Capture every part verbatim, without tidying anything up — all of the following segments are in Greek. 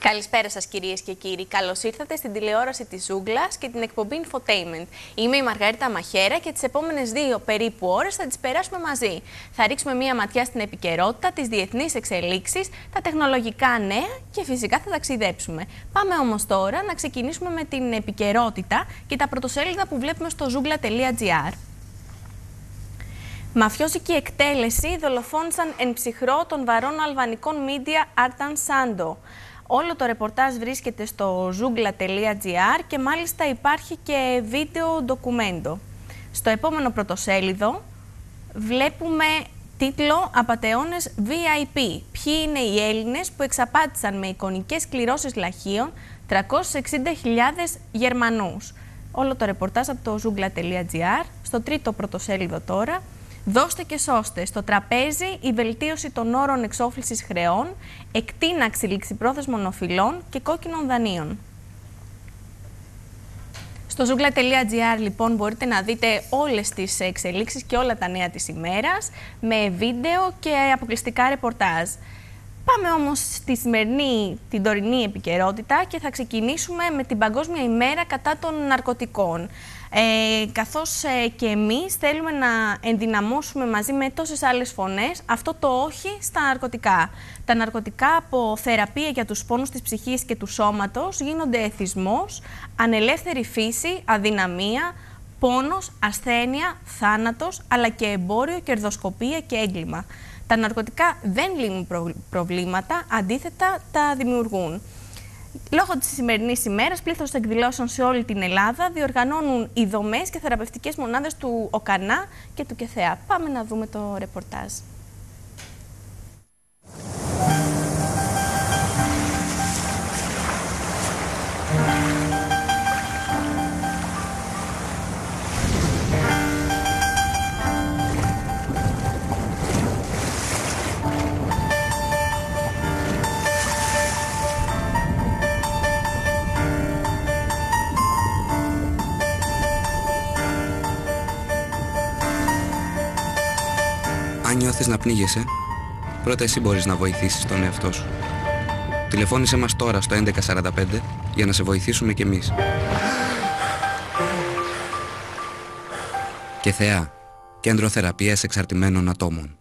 Καλησπέρα σας κυρίες και κύριοι. Καλώς ήρθατε στην τηλεόραση της Ζούγκλας και την εκπομπή Infotainment. Είμαι η Μαργαρίτα Μαχέρα και τις επόμενες δύο περίπου ώρες θα τις περάσουμε μαζί. Θα ρίξουμε μία ματιά στην επικαιρότητα, τις διεθνείς εξελίξεις, τα τεχνολογικά νέα και φυσικά θα ταξιδέψουμε. Πάμε όμως τώρα να ξεκινήσουμε με την επικαιρότητα και τα πρωτοσέλιδα που βλέπουμε στο ζούγκλα τελεία τζι άρ. Μαφιόζικη εκτέλεση δολοφόνησαν εν ψυχρό τον βαρόνο αλβανικών μίντια Άρταν Σάντο. Όλο το ρεπορτάζ βρίσκεται στο ζούγκλα τελεία τζι άρ και μάλιστα υπάρχει και βίντεο ντοκουμέντο. Στο επόμενο πρωτοσέλιδο βλέπουμε τίτλο «Απατεώνες βι άι πι». Ποιοι είναι οι Έλληνες που εξαπάτησαν με εικονικές κληρώσεις λαχείων τριακόσιες εξήντα χιλιάδες Γερμανούς. Όλο το ρεπορτάζ από το ζούγκλα τελεία τζι άρ. Στο τρίτο πρωτοσέλιδο τώρα. Δώστε και σώστε. Στο τραπέζι η βελτίωση των όρων εξόφλησης χρεών, εκτείναξη ληξιπρόθεσμων οφειλών και κόκκινων δανείων. Στο ζούγκλα τελεία τζι άρ λοιπόν μπορείτε να δείτε όλες τις εξελίξεις και όλα τα νέα της ημέρας με βίντεο και αποκλειστικά ρεπορτάζ. Πάμε όμως στη σημερινή, την τωρινή επικαιρότητα και θα ξεκινήσουμε με την Παγκόσμια ημέρα κατά των ναρκωτικών. Ε, καθώς ε, και εμείς θέλουμε να ενδυναμώσουμε μαζί με τόσες άλλες φωνές αυτό το όχι στα ναρκωτικά. Τα ναρκωτικά από θεραπεία για τους πόνους της ψυχής και του σώματος γίνονται εθισμός, ανελεύθερη φύση, αδυναμία, πόνος, ασθένεια, θάνατος, αλλά και εμπόριο, κερδοσκοπία και έγκλημα. Τα ναρκωτικά δεν λύνουν προ... προβλήματα, αντίθετα τα δημιουργούν. Λόγω της σημερινής ημέρας, πλήθος εκδηλώσεων σε όλη την Ελλάδα διοργανώνουν οι δομές και θεραπευτικές μονάδες του ΟΚΑΝΑ και του ΚΕΘΕΑ. Πάμε να δούμε το ρεπορτάζ. Αν νιώθεις να πνίγεσαι, πρώτα εσύ μπορείς να βοηθήσεις τον εαυτό σου. Τηλεφώνησέ μας τώρα στο έντεκα σαράντα πέντε για να σε βοηθήσουμε κι εμείς. ΚΕΘΕΑ, Κέντρο Θεραπείας Εξαρτημένων Ατόμων.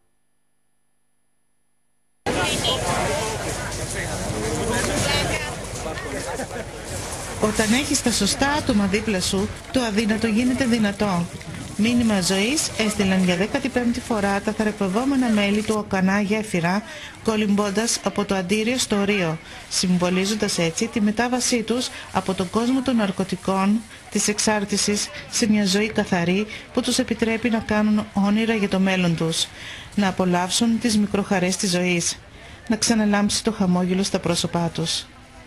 Όταν έχεις τα σωστά άτομα δίπλα σου, το αδύνατο γίνεται δυνατό. Μήνυμα ζωής έστειλαν για δέκατη πέμπτη φορά τα θεραπευόμενα μέλη του ΟΚΑΝΑ Γέφυρα, κολυμπώντας από το Αντίριο στο Ρίο, συμβολίζοντας έτσι τη μετάβασή τους από τον κόσμο των ναρκωτικών, της εξάρτησης, σε μια ζωή καθαρή που τους επιτρέπει να κάνουν όνειρα για το μέλλον τους, να απολαύσουν τις μικροχαρές της ζωής, να ξαναλάμψει το χαμόγελο στα πρόσωπά τους.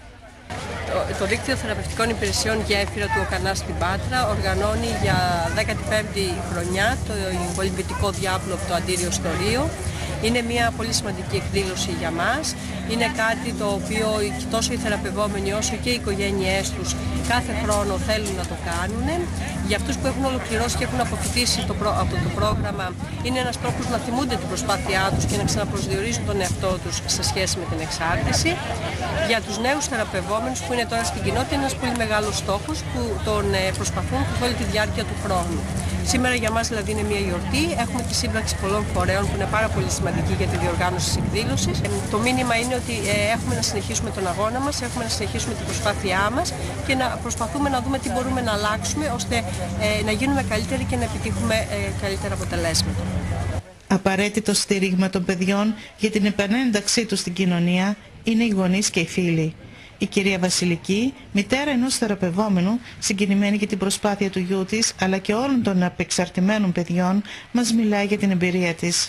Το Δίκτυο Θεραπευτικών Υπηρεσιών Γέφυρα του ΟΚΑΝΑ στην Πάτρα οργανώνει για δέκατη πέμπτη χρονιά το κολυμβητικό διάπλο από το Αντίριο στο Ρίο. Είναι μια πολύ σημαντική εκδήλωση για μας. Είναι κάτι το οποίο τόσο οι θεραπευόμενοι όσο και οι οικογένειές τους κάθε χρόνο θέλουν να το κάνουν. Για αυτούς που έχουν ολοκληρώσει και έχουν αποφοιτήσει το προ... από το πρόγραμμα, είναι ένας τρόπος να θυμούνται την προσπάθειά τους και να ξαναπροσδιορίζουν τον εαυτό τους σε σχέση με την εξάρτηση. Για τους νέους θεραπευόμενους που είναι τώρα στην κοινότητα, είναι ένας πολύ μεγάλος στόχος που τον προσπαθούν καθ' όλη τη διάρκεια του χρόνου. Σήμερα για μας δηλαδή είναι μια γιορτή. Έχουμε τη σύμπραξη πολλών φορέων που είναι πάρα πολύ σημαντική για τη διοργάνωση της εκδήλωσης. Το μήνυμα είναι ότι έχουμε να συνεχίσουμε τον αγώνα μας, έχουμε να συνεχίσουμε την προσπάθειά μας και να προσπαθούμε να δούμε τι μπορούμε να αλλάξουμε ώστε να γίνουμε καλύτεροι και να επιτύχουμε καλύτερα αποτελέσματα. Απαραίτητο στήριγμα των παιδιών για την επανένταξή τους στην κοινωνία είναι οι γονείς και οι φίλοι. Η κυρία Βασιλική, μητέρα ενός θεραπευόμενου, συγκινημένη για την προσπάθεια του γιού της, αλλά και όλων των απεξαρτημένων παιδιών, μας μιλάει για την εμπειρία της.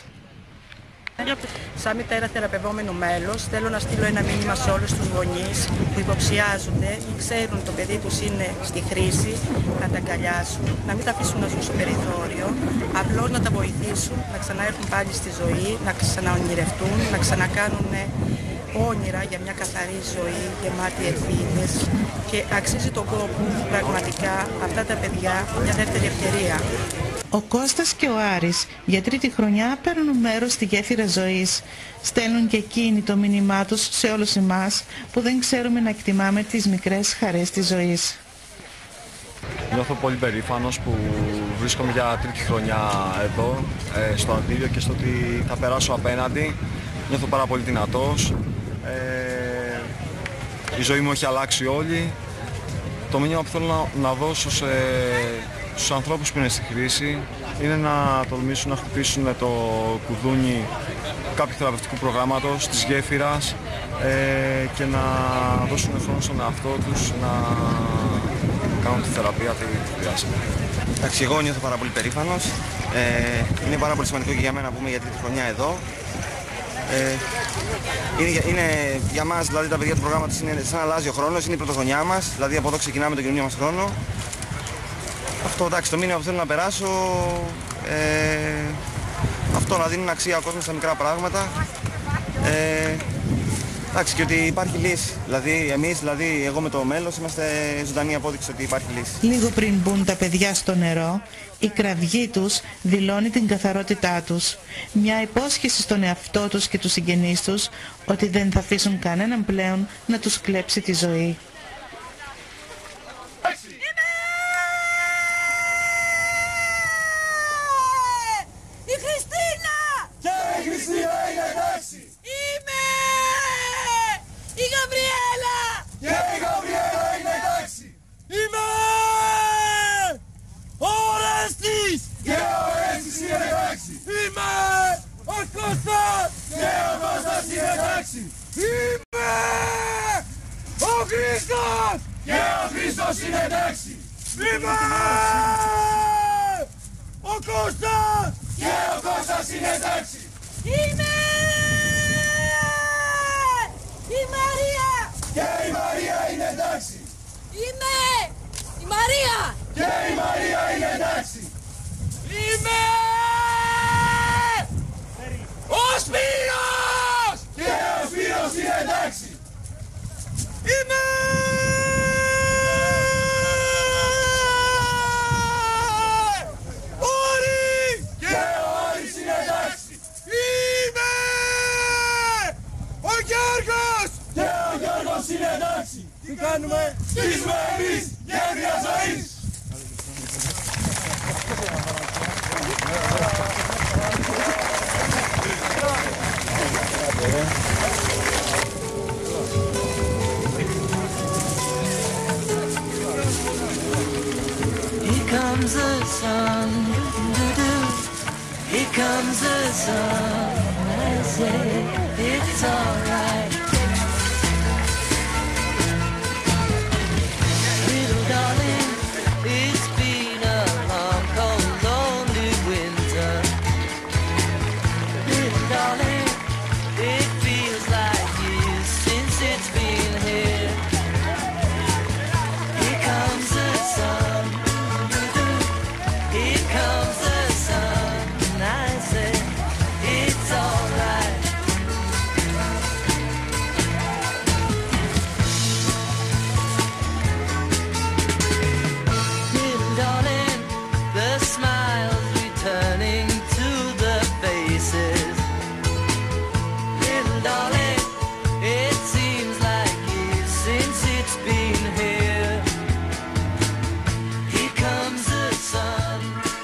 Σαν μητέρα θεραπευόμενο μέλος, θέλω να στείλω ένα μήνυμα σε όλους τους γονείς που υποψιάζονται ή ξέρουν το παιδί τους είναι στη χρήση, να τα αγκαλιάσουν, να μην τα αφήσουν να ζουν στο περιθώριο, απλώς να τα βοηθήσουν να ξαναέρθουν πάλι στη ζωή, να ξαναονειρευτούν, να ξανακάνουν όνειρα για μια καθαρή ζωή, γεμάτη ελπίδες, και αξίζει τον κόπο πραγματικά αυτά τα παιδιά μια δεύτερη ευκαιρία. Ο Κώστας και ο Άρης για τρίτη χρονιά παίρνουν μέρος στη γέφυρα ζωής. Στέλνουν και εκείνοι το μήνυμά τους σε όλους εμάς που δεν ξέρουμε να εκτιμάμε τις μικρές χαρές της ζωής. Νιώθω πολύ περήφανος που βρίσκομαι για τρίτη χρονιά εδώ, ε, στο Αντίριο, και στο ότι θα περάσω απέναντι. Νιώθω πάρα πολύ δυνατός. Ε, η ζωή μου έχει αλλάξει όλη. Το μήνυμα που θέλω να, να δώσω σε, στους ανθρώπους που είναι στη χρήση είναι να τολμήσουν να χτυπήσουν το κουδούνι κάποιου θεραπευτικού προγράμματος, της γέφυρας, ε, και να δώσουν χρόνο στον εαυτό τους να κάνουν τη θεραπεία αυτή τη χρειάζεται. Εντάξει, εγώ νιώθω πάρα πολύ περήφανος. Ε, είναι πάρα πολύ σημαντικό και για μένα που είμαι για τρίτη χρονιά εδώ. Ε, είναι, είναι για μας, δηλαδή τα παιδιά του προγράμματος, είναι σαν να αλλάζει ο χρόνος, είναι η πρωτοχρονιά μας, δηλαδή από εδώ ξεκινάμε τον καινούριο μας χρόνο. Αυτό, εντάξει, το μήνυμα που θέλω να περάσω, ε, αυτό, να δίνουν αξία ο κόσμος στα μικρά πράγματα. Ε, εντάξει, και ότι υπάρχει λύση. Δηλαδή, εμείς, δηλαδή, εγώ με το μέλος, είμαστε ζωντανή απόδειξη ότι υπάρχει λύση. Λίγο πριν μπουν τα παιδιά στο νερό, η κραυγή τους δηλώνει την καθαρότητά τους. Μια υπόσχεση στον εαυτό τους και τους συγγενείς τους ότι δεν θα αφήσουν κανέναν πλέον να τους κλέψει τη ζωή. Η Χριστίνα! Και η Χριστίνα είναι εντάξει! Είμαι! Η Γαβριέλα! Και η Γαβριέλα είναι εντάξει! Είμαι! Ο Ορέστης! Και ο Ορέστης είναι εντάξει! Είμαι! Ο Κώστας! Και ο Κώστας είναι εντάξει! Είμαι! Ο Χρήστος! Και ο Χρήστος είναι εντάξει! Είμαι! Ο Κώστας! Και ο Κώστας είναι εντάξει! Είμαι! Η Μαρία! Και η Μαρία είναι εντάξει! Είμαι! Η Μαρία! Και η Μαρία είναι εντάξει! Είμαι! Ο Σπύρος! Και ο Σπύρος είναι εντάξει! Είμαι! Και ο Άρης είναι εντάξει! Είμαι! Ο Γιώργος! Και ο Γιώργος είναι εντάξει! Τι κάνουμε? Στήσουμε εμείς γέφυρα ζωής! Here comes the sun, doo-doo. Here comes the sun. I say it's alright. Little darling, it's been a long, cold, lonely winter. Little darling, it feels like years since it's been here. Here comes the sun. Here comes the sun, and I say it's alright. Little darling, the smiles returning to the faces. Little darling, it seems like years since it's been here. Here comes the sun.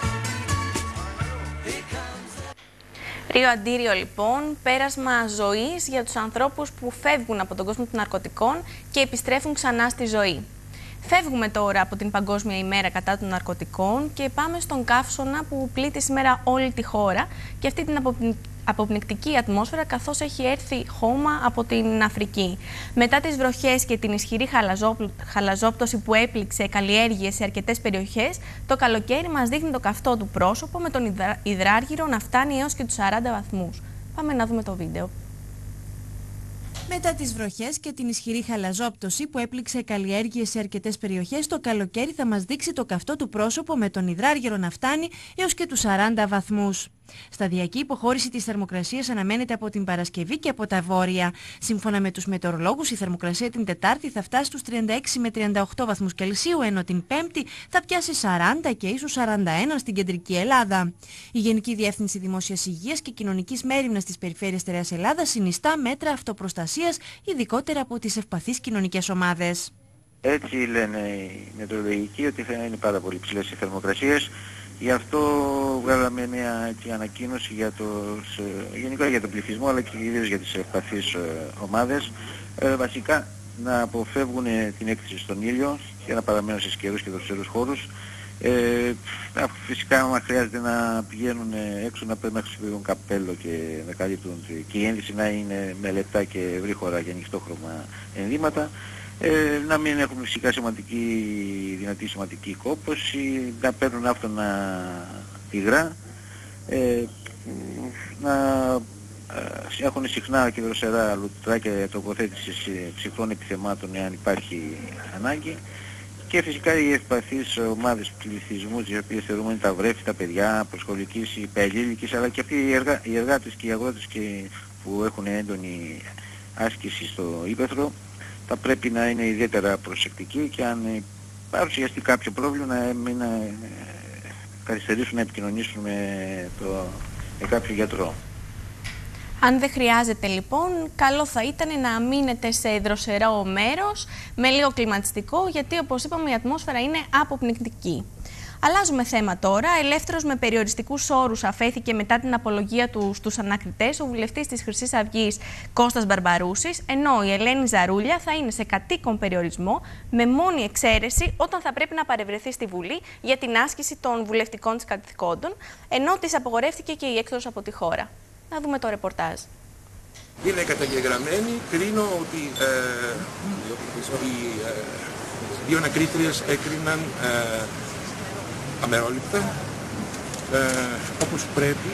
Ρίο Αντίριο, λοιπόν, πέρασμα ζωής για τους ανθρώπους που φεύγουν από τον κόσμο των ναρκωτικών και επιστρέφουν ξανά στη ζωή. Φεύγουμε τώρα από την Παγκόσμια ημέρα κατά των ναρκωτικών και πάμε στον καύσωνα που πλήττει σήμερα όλη τη χώρα και αυτή την αποπνικτική ατμόσφαιρα, καθώς έχει έρθει χώμα από την Αφρική. Μετά τις βροχές και την ισχυρή χαλαζόπτωση που έπληξε καλλιέργειες σε αρκετές περιοχές, το καλοκαίρι μας δείχνει το καυτό του πρόσωπο με τον υδράργυρο να φτάνει έως και τους σαράντα βαθμούς. Πάμε να δούμε το βίντεο. Μετά τις βροχές και την ισχυρή χαλαζόπτωση που έπληξε καλλιέργειες σε αρκετές περιοχές, το καλοκαίρι θα μας δείξει το καυτό του πρόσωπο με τον υδράργυρο να φτάνει έως και τους σαράντα βαθμούς. Σταδιακή υποχώρηση της θερμοκρασίας αναμένεται από την Παρασκευή και από τα βόρεια. Σύμφωνα με τους μετεωρολόγους, η θερμοκρασία την Τετάρτη θα φτάσει στους τριάντα έξι με τριάντα οκτώ βαθμούς Κελσίου, ενώ την Πέμπτη θα πιάσει σαράντα και ίσως σαράντα ένα στην κεντρική Ελλάδα. Η Γενική Διεύθυνση Δημόσιας Υγείας και Κοινωνικής Μέριμνας της Περιφέρειας Στερεάς Ελλάδας συνιστά μέτρα αυτοπροστασίας, ειδικότερα από τις ευπαθείς κοινωνικές ομάδες. Έτσι λένε οι μετεωρολογικοί ότι θα είναι πάρα πολύ ψηλές οι θερμοκρασίες. Γι' αυτό βγάλαμε μια έτσι, ανακοίνωση για τους, γενικά για τον πληθυσμό, αλλά και κυρίως για τις ευπαθείς ομάδες. Ε, βασικά να αποφεύγουν την έκθεση στον ήλιο και να παραμένουν σε σκερούς και δροσερούς χώρους. Ε, φυσικά άμα χρειάζεται να πηγαίνουν έξω να πρέπει να χρησιμοποιούν καπέλο και να καλύπτουν, και η ένδυση να είναι με λεπτά και ευρύχωρα και ανοιχτόχρωμα ενδύματα. Ε, να μην έχουν φυσικά σημαντική, δυνατή σημαντική κόπωση, να παίρνουν άφθονα υγρά, ε, να ε, έχουν συχνά και δροσερά λουτράκια τοποθέτησης ψυχρών επιθεμάτων εάν υπάρχει ανάγκη, και φυσικά οι ευπαθείς ομάδες πληθυσμού, τις οποίες θεωρούμε τα βρέφη, τα παιδιά, προσχολικής, υπεαλλήλικης, αλλά και αυτοί οι, εργα, οι εργάτες και οι αγρότες και που έχουν έντονη άσκηση στο ύπαιθρο, θα πρέπει να είναι ιδιαίτερα προσεκτικοί και αν παρουσιαστεί κάποιο πρόβλημα να μην καθυστερήσουν να επικοινωνήσουν με, το, με κάποιο γιατρό. Αν δεν χρειάζεται λοιπόν, καλό θα ήταν να μείνετε σε δροσερό μέρος με λίγο κλιματιστικό, γιατί όπως είπαμε η ατμόσφαιρα είναι αποπνικτική. Αλλάζουμε θέμα τώρα. Ελεύθερος με περιοριστικούς όρους αφέθηκε μετά την απολογία του στους ανακριτές ο βουλευτής της Χρυσής Αυγής Κώστας Μπαρμπαρούσης, ενώ η Ελένη Ζαρούλια θα είναι σε κατοίκον περιορισμό με μόνη εξαίρεση όταν θα πρέπει να παρευρεθεί στη Βουλή για την άσκηση των βουλευτικών της καθηκόντων, ενώ της απογορεύτηκε και η έξοδος από τη χώρα. Να δούμε το ρεπορτάζ. Είναι καταγεγραμμένη. Κρίνω ότι ε, οι ε, δύο ανακρίτριες έκριναν ε, αμερόληπτα, ε, όπως πρέπει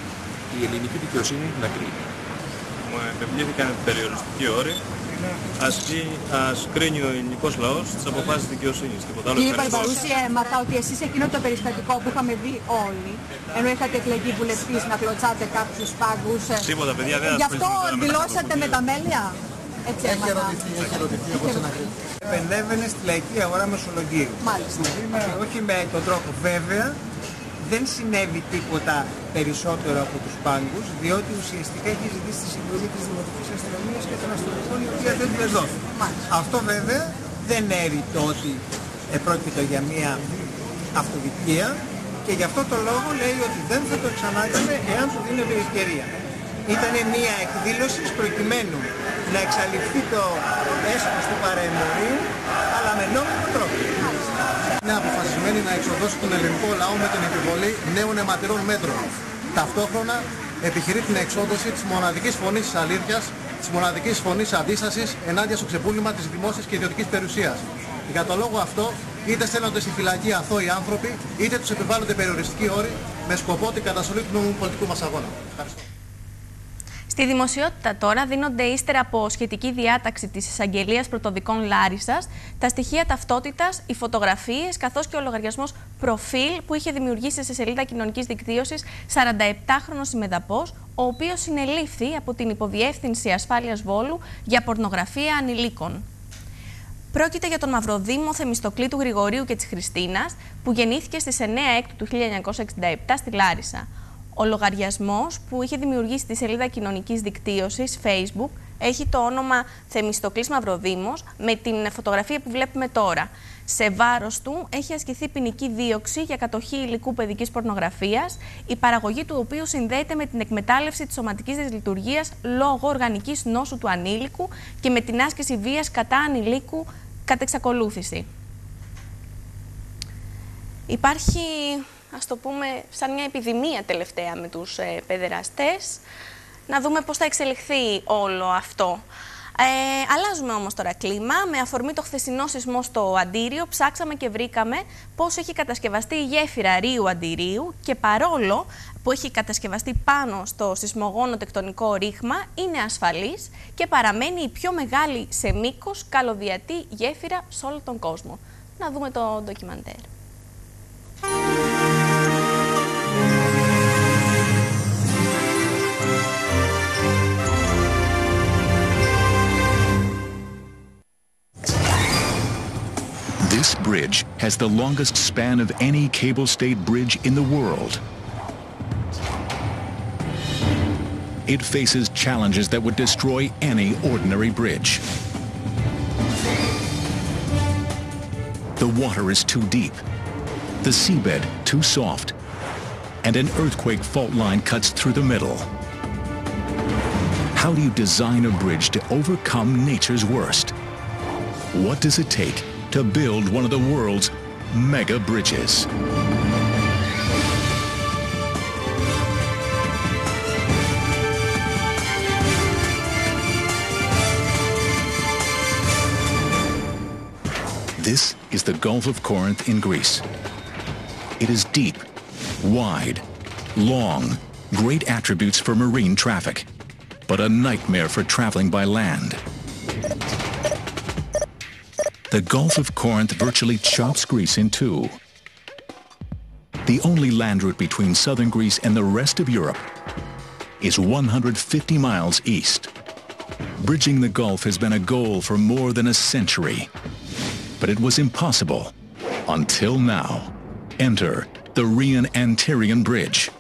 η ελληνική δικαιοσύνη να κρίνει. Μου επευλήθηκαν περιοριστικοί όροι. Ας, ας κρίνει ο ελληνικός λαός τις αποφάσεις δικαιοσύνης. Κύριε Μπαρμπαρούση, έμαθα ότι εσείς εκείνο το περιστατικό που είχαμε δει όλοι, ενώ είχατε εκλεγεί βουλευτής να κλωτσάτε κάποιους πάγκους, τίποτα, παιδιά, δεν γι' αυτό δηλώσατε με τα μέλια. Έτσι έχει ερωτηθεί, έχει ερωτηθεί όπως ανακρίνει. Επενέβαινε στη λαϊκή αγορά Μεσολογγίου. Μάλιστα. Όχι με τον τρόπο, βέβαια, δεν συνέβη τίποτα περισσότερο από τους πάγκους, διότι ουσιαστικά έχει ζητήσει τη συμβουλή της Δημοτικής Αστυνομίας και των αστυνομικών, η οποία δεν του εδόθηκε. Αυτό βέβαια δεν έρει το ότι επρόκειτο για μια αυτοδικία, και γι' αυτό το λόγο λέει ότι δεν θα το ξανάκανε εάν του δίνεται η ευκαιρία. Ήταν μια εκδήλωση προκειμένου να εξαλειφθεί το έσχος του παραεμβολίου, αλλά με νόμιμο τρόπο. Είναι αποφασισμένη να εξοδώσει τον ελληνικό λαό με την επιβολή νέων αιματηρών μέτρων. Ταυτόχρονα επιχειρεί την εξόδωση της μοναδικής φωνής της αλήθειας, της μοναδικής φωνής αντίστασης ενάντια στο ξεπούλημα της δημόσιας και ιδιωτικής περιουσίας. Για τον λόγο αυτό, είτε στέλνονται στη φυλακή αθώοι άνθρωποι, είτε τους επιβάλλονται περιοριστικοί όροι με σκοπό την καταστολή του πολιτικού μας αγώνα. Ευχαριστώ. Στη δημοσιότητα τώρα δίνονται ύστερα από σχετική διάταξη της Εισαγγελίας Πρωτοδικών Λάρισσας τα στοιχεία ταυτότητας, οι φωτογραφίες καθώς και ο λογαριασμός προφίλ που είχε δημιουργήσει σε σελίδα κοινωνικής δικτύωσης σαρανταεπτάχρονος ημεδαπός, ο οποίος συνελήφθη από την Υποδιεύθυνση Ασφάλειας Βόλου για πορνογραφία ανηλίκων. Πρόκειται για τον Μαυροδήμο Θεμιστοκλή του Γρηγορίου και της Χριστίνας, που γεννήθηκε στις εννέα Έκτου του χίλια εννιακόσια εξήντα επτά στη Λάρισα. Ο λογαριασμός που είχε δημιουργήσει τη σελίδα κοινωνικής δικτύωσης Facebook έχει το όνομα Θεμιστοκλής Μαυροδήμος με την φωτογραφία που βλέπουμε τώρα. Σε βάρος του έχει ασκηθεί ποινική δίωξη για κατοχή υλικού παιδικής πορνογραφίας, η παραγωγή του οποίου συνδέεται με την εκμετάλλευση της σωματικής δυσλειτουργίας λόγω οργανικής νόσου του ανήλικου και με την άσκηση βίας κατά ανηλίκου κατ' εξακολούθηση. Υπάρχει, ας το πούμε, σαν μια επιδημία τελευταία με τους ε, παιδεραστές. Να δούμε πώς θα εξελιχθεί όλο αυτό. Ε, αλλάζουμε όμως τώρα κλίμα. Με αφορμή το χθεσινό σεισμό στο Αντίριο, ψάξαμε και βρήκαμε πώς έχει κατασκευαστεί η γέφυρα Ρίου Αντιρίου και παρόλο που έχει κατασκευαστεί πάνω στο σεισμογόνο τεκτονικό ρήγμα, είναι ασφαλής και παραμένει η πιο μεγάλη σε μήκος καλωδιατή γέφυρα σε όλο τον κόσμο. Να δούμε το ντοκιμαντέρ. This bridge has the longest span of any cable-stayed bridge in the world. It faces challenges that would destroy any ordinary bridge. The water is too deep, the seabed too soft, and an earthquake fault line cuts through the middle. How do you design a bridge to overcome nature's worst? What does it take to build one of the world's mega bridges? This is the Gulf of Corinth in Greece. It is deep, wide, long, great attributes for marine traffic, but a nightmare for traveling by land. The Gulf of Corinth virtually chops Greece in two. The only land route between southern Greece and the rest of Europe is one hundred fifty miles east. Bridging the Gulf has been a goal for more than a century, but it was impossible until now. Enter the Rion-Antirion Bridge.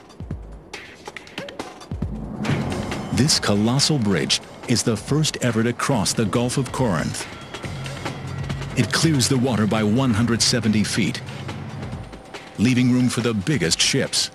This colossal bridge is the first ever to cross the Gulf of Corinth. It clears the water by one hundred seventy feet, leaving room for the biggest ships.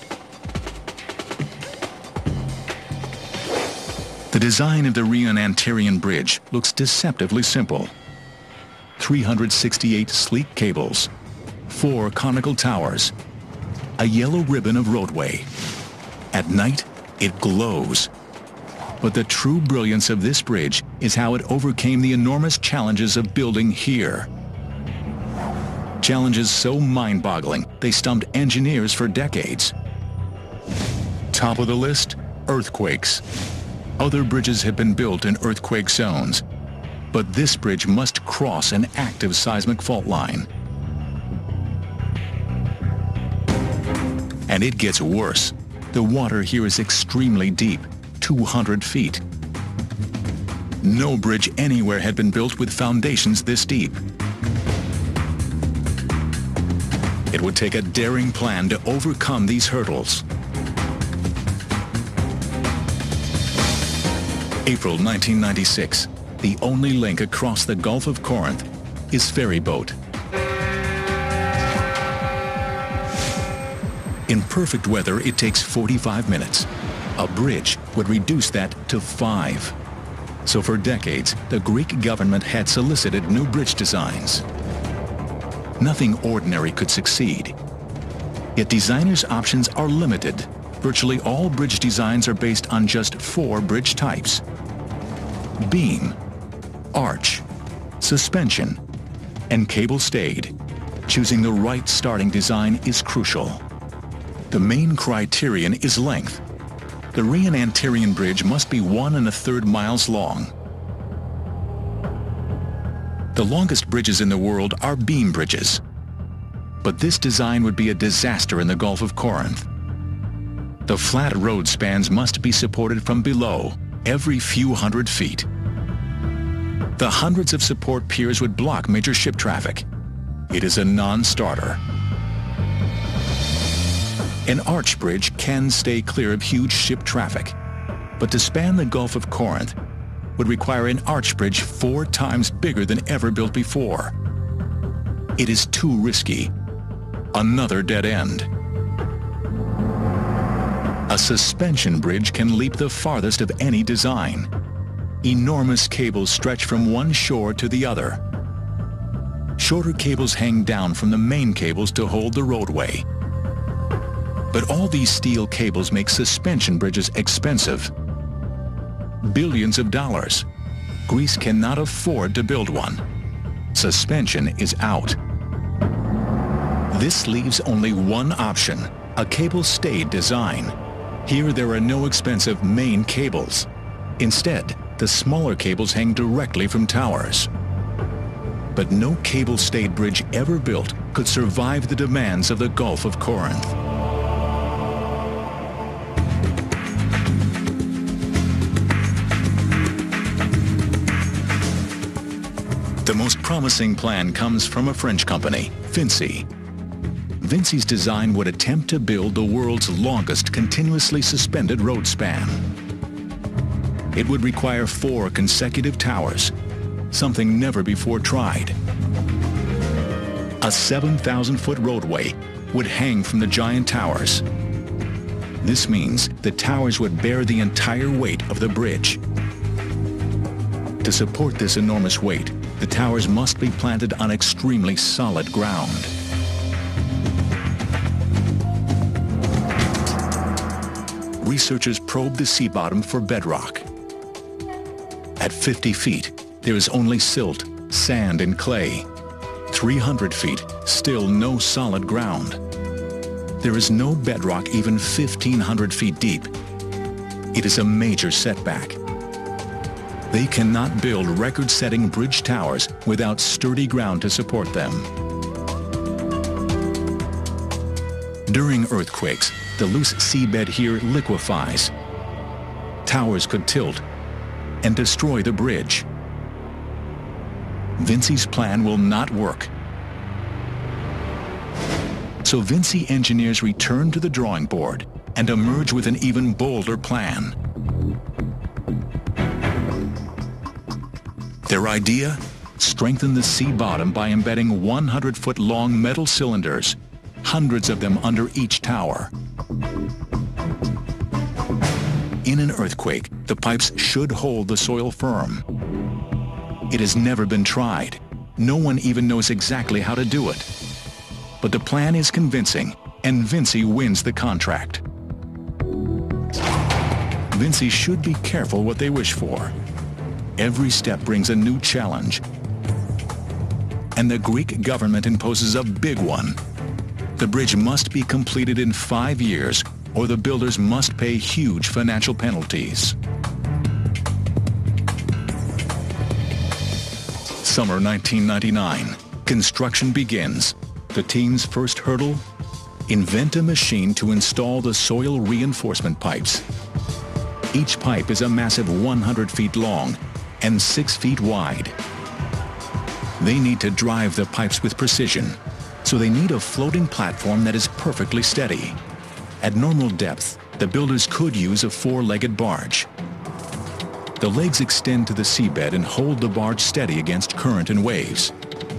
The design of the Rion-Antirion Bridge looks deceptively simple. three hundred sixty-eight sleek cables, four conical towers, a yellow ribbon of roadway. At night, it glows. But the true brilliance of this bridge is how it overcame the enormous challenges of building here. Challenges so mind-boggling, they stumped engineers for decades. Top of the list, earthquakes. Other bridges have been built in earthquake zones, but this bridge must cross an active seismic fault line. And it gets worse. The water here is extremely deep, two hundred feet. No bridge anywhere had been built with foundations this deep. It would take a daring plan to overcome these hurdles. April nineteen ninety-six, the only link across the Gulf of Corinth is ferry boat. In perfect weather, it takes forty-five minutes. A bridge would reduce that to five. So for decades, the Greek government had solicited new bridge designs. Nothing ordinary could succeed. Yet designers' options are limited. Virtually all bridge designs are based on just four bridge types: beam, arch, suspension, and cable stayed. Choosing the right starting design is crucial. The main criterion is length. The Rion-Antirion Bridge must be one and a third miles long. The longest bridges in the world are beam bridges. But this design would be a disaster in the Gulf of Corinth. The flat road spans must be supported from below every few hundred feet. The hundreds of support piers would block major ship traffic. It is a non-starter. An arch bridge can stay clear of huge ship traffic, but to span the Gulf of Corinth would require an arch bridge four times bigger than ever built before. It is too risky. Another dead end. A suspension bridge can leap the farthest of any design. Enormous cables stretch from one shore to the other. Shorter cables hang down from the main cables to hold the roadway. But all these steel cables make suspension bridges expensive. Billions of dollars. Greece cannot afford to build one. Suspension is out. This leaves only one option, a cable-stayed design. Here there are no expensive main cables. Instead, the smaller cables hang directly from towers. But no cable-stayed bridge ever built could survive the demands of the Gulf of Corinth. The most promising plan comes from a French company, Vinci. Vinci's design would attempt to build the world's longest continuously suspended road span. It would require four consecutive towers, something never before tried. A seven thousand foot roadway would hang from the giant towers. This means the towers would bear the entire weight of the bridge. To support this enormous weight, the towers must be planted on extremely solid ground. Researchers probe the sea bottom for bedrock. At fifty feet, there is only silt, sand, and clay. three hundred feet, still no solid ground. There is no bedrock even fifteen hundred feet deep. It is a major setback. They cannot build record-setting bridge towers without sturdy ground to support them. During earthquakes, the loose seabed here liquefies. Towers could tilt and destroy the bridge. Vinci's plan will not work. So Vinci engineers return to the drawing board and emerge with an even bolder plan. Their idea? Strengthen the sea bottom by embedding one hundred foot long metal cylinders, hundreds of them under each tower. In an earthquake, the pipes should hold the soil firm. It has never been tried. No one even knows exactly how to do it. But the plan is convincing, and Vinci wins the contract. Vinci should be careful what they wish for. Every step brings a new challenge. And the Greek government imposes a big one. The bridge must be completed in five years, or the builders must pay huge financial penalties. Summer nineteen ninety-nine. Construction begins. The team's first hurdle? Invent a machine to install the soil reinforcement pipes. Each pipe is a massive one hundred feet long and six feet wide. They need to drive the pipes with precision, so they need a floating platform that is perfectly steady. At normal depth, the builders could use a four-legged barge. The legs extend to the seabed and hold the barge steady against current and waves.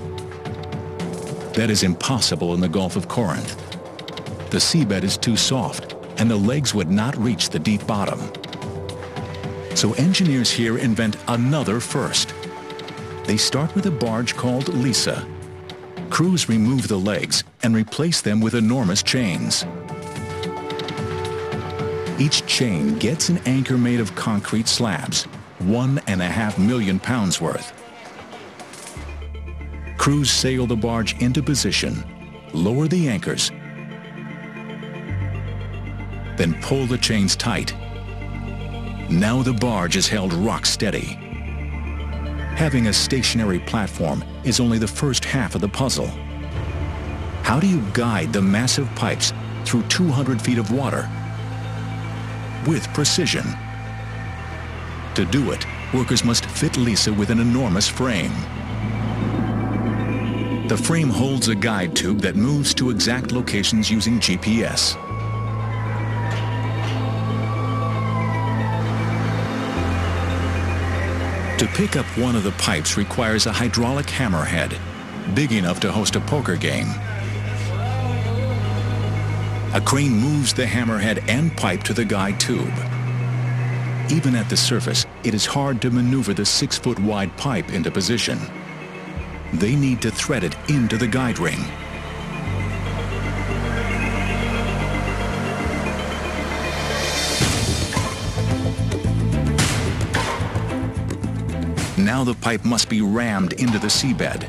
That is impossible in the Gulf of Corinth. The seabed is too soft, and the legs would not reach the deep bottom. So engineers here invent another first. They start with a barge called Lisa. Crews remove the legs and replace them with enormous chains. Each chain gets an anchor made of concrete slabs, one and a half million pounds worth. Crews sail the barge into position, lower the anchors, then pull the chains tight. Now the barge is held rock steady. Having a stationary platform is only the first half of the puzzle. How do you guide the massive pipes through two hundred feet of water? With precision. To do it, workers must fit Lisa with an enormous frame. The frame holds a guide tube that moves to exact locations using G P S. To pick up one of the pipes requires a hydraulic hammerhead, big enough to host a poker game. A crane moves the hammerhead and pipe to the guide tube. Even at the surface, it is hard to maneuver the six-foot wide pipe into position. They need to thread it into the guide ring. Now the pipe must be rammed into the seabed.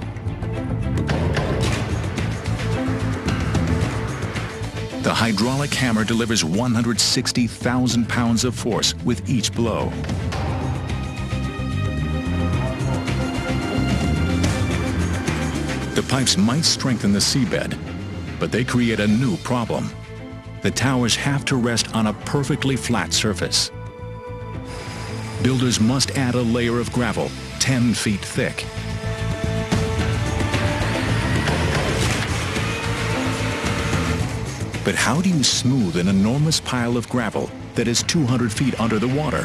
The hydraulic hammer delivers one hundred sixty thousand pounds of force with each blow. The pipes might strengthen the seabed, but they create a new problem. The towers have to rest on a perfectly flat surface. Builders must add a layer of gravel ten feet thick. But how do you smooth an enormous pile of gravel that is two hundred feet under the water?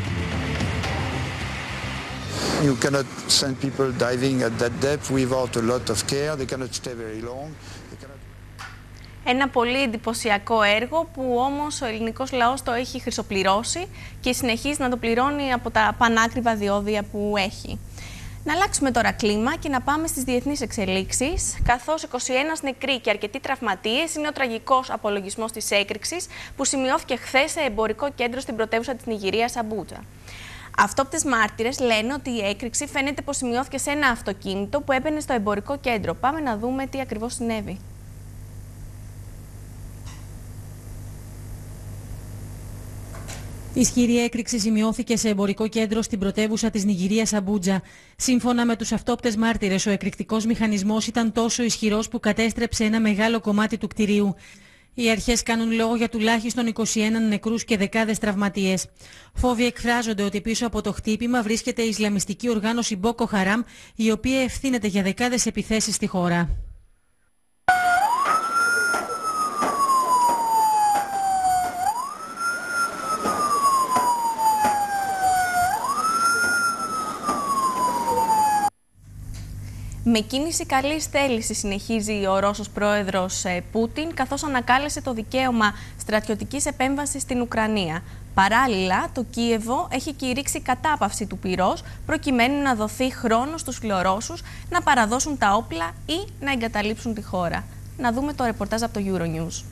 You cannot send people diving at that depth without a lot of care. They cannot stay very long. Ένα πολύ εντυπωσιακό έργο που όμως ο ελληνικός λαός το έχει χρυσοπληρώσει και συνεχίζει να το πληρώνει από τα πανάκριβα διόδια που έχει. Να αλλάξουμε τώρα κλίμα και να πάμε στις διεθνείς εξελίξεις. Καθώς είκοσι ένα νεκροί και αρκετοί τραυματίες είναι ο τραγικός απολογισμός της έκρηξης που σημειώθηκε χθες σε εμπορικό κέντρο στην πρωτεύουσα της Νιγηρίας, Αμπούτζα. Αυτόπτες μάρτυρες λένε ότι η έκρηξη φαίνεται πως σημειώθηκε σε ένα αυτοκίνητο που έμπαινε στο εμπορικό κέντρο. Πάμε να δούμε τι ακριβώς συνέβη. Ισχυρή έκρηξη σημειώθηκε σε εμπορικό κέντρο στην πρωτεύουσα της Νιγηρίας, Αμπούτζα. Σύμφωνα με τους αυτόπτες μάρτυρες, ο εκρηκτικός μηχανισμός ήταν τόσο ισχυρός που κατέστρεψε ένα μεγάλο κομμάτι του κτηρίου. Οι αρχές κάνουν λόγο για τουλάχιστον είκοσι ένα νεκρούς και δεκάδες τραυματίες. Φόβοι εκφράζονται ότι πίσω από το χτύπημα βρίσκεται η Ισλαμιστική οργάνωση Μπόκο Χαράμ, η οποία ευθύνεται για δεκάδες επιθέσεις στη χώρα. Με κίνηση καλής θέλησης συνεχίζει ο Ρώσος πρόεδρος Πούτιν, καθώς ανακάλεσε το δικαίωμα στρατιωτικής επέμβασης στην Ουκρανία. Παράλληλα, το Κίεβο έχει κηρύξει κατάπαυση του πυρός, προκειμένου να δοθεί χρόνο στους Φιλορώσους να παραδώσουν τα όπλα ή να εγκαταλείψουν τη χώρα. Να δούμε το ρεπορτάζ από το Euronews.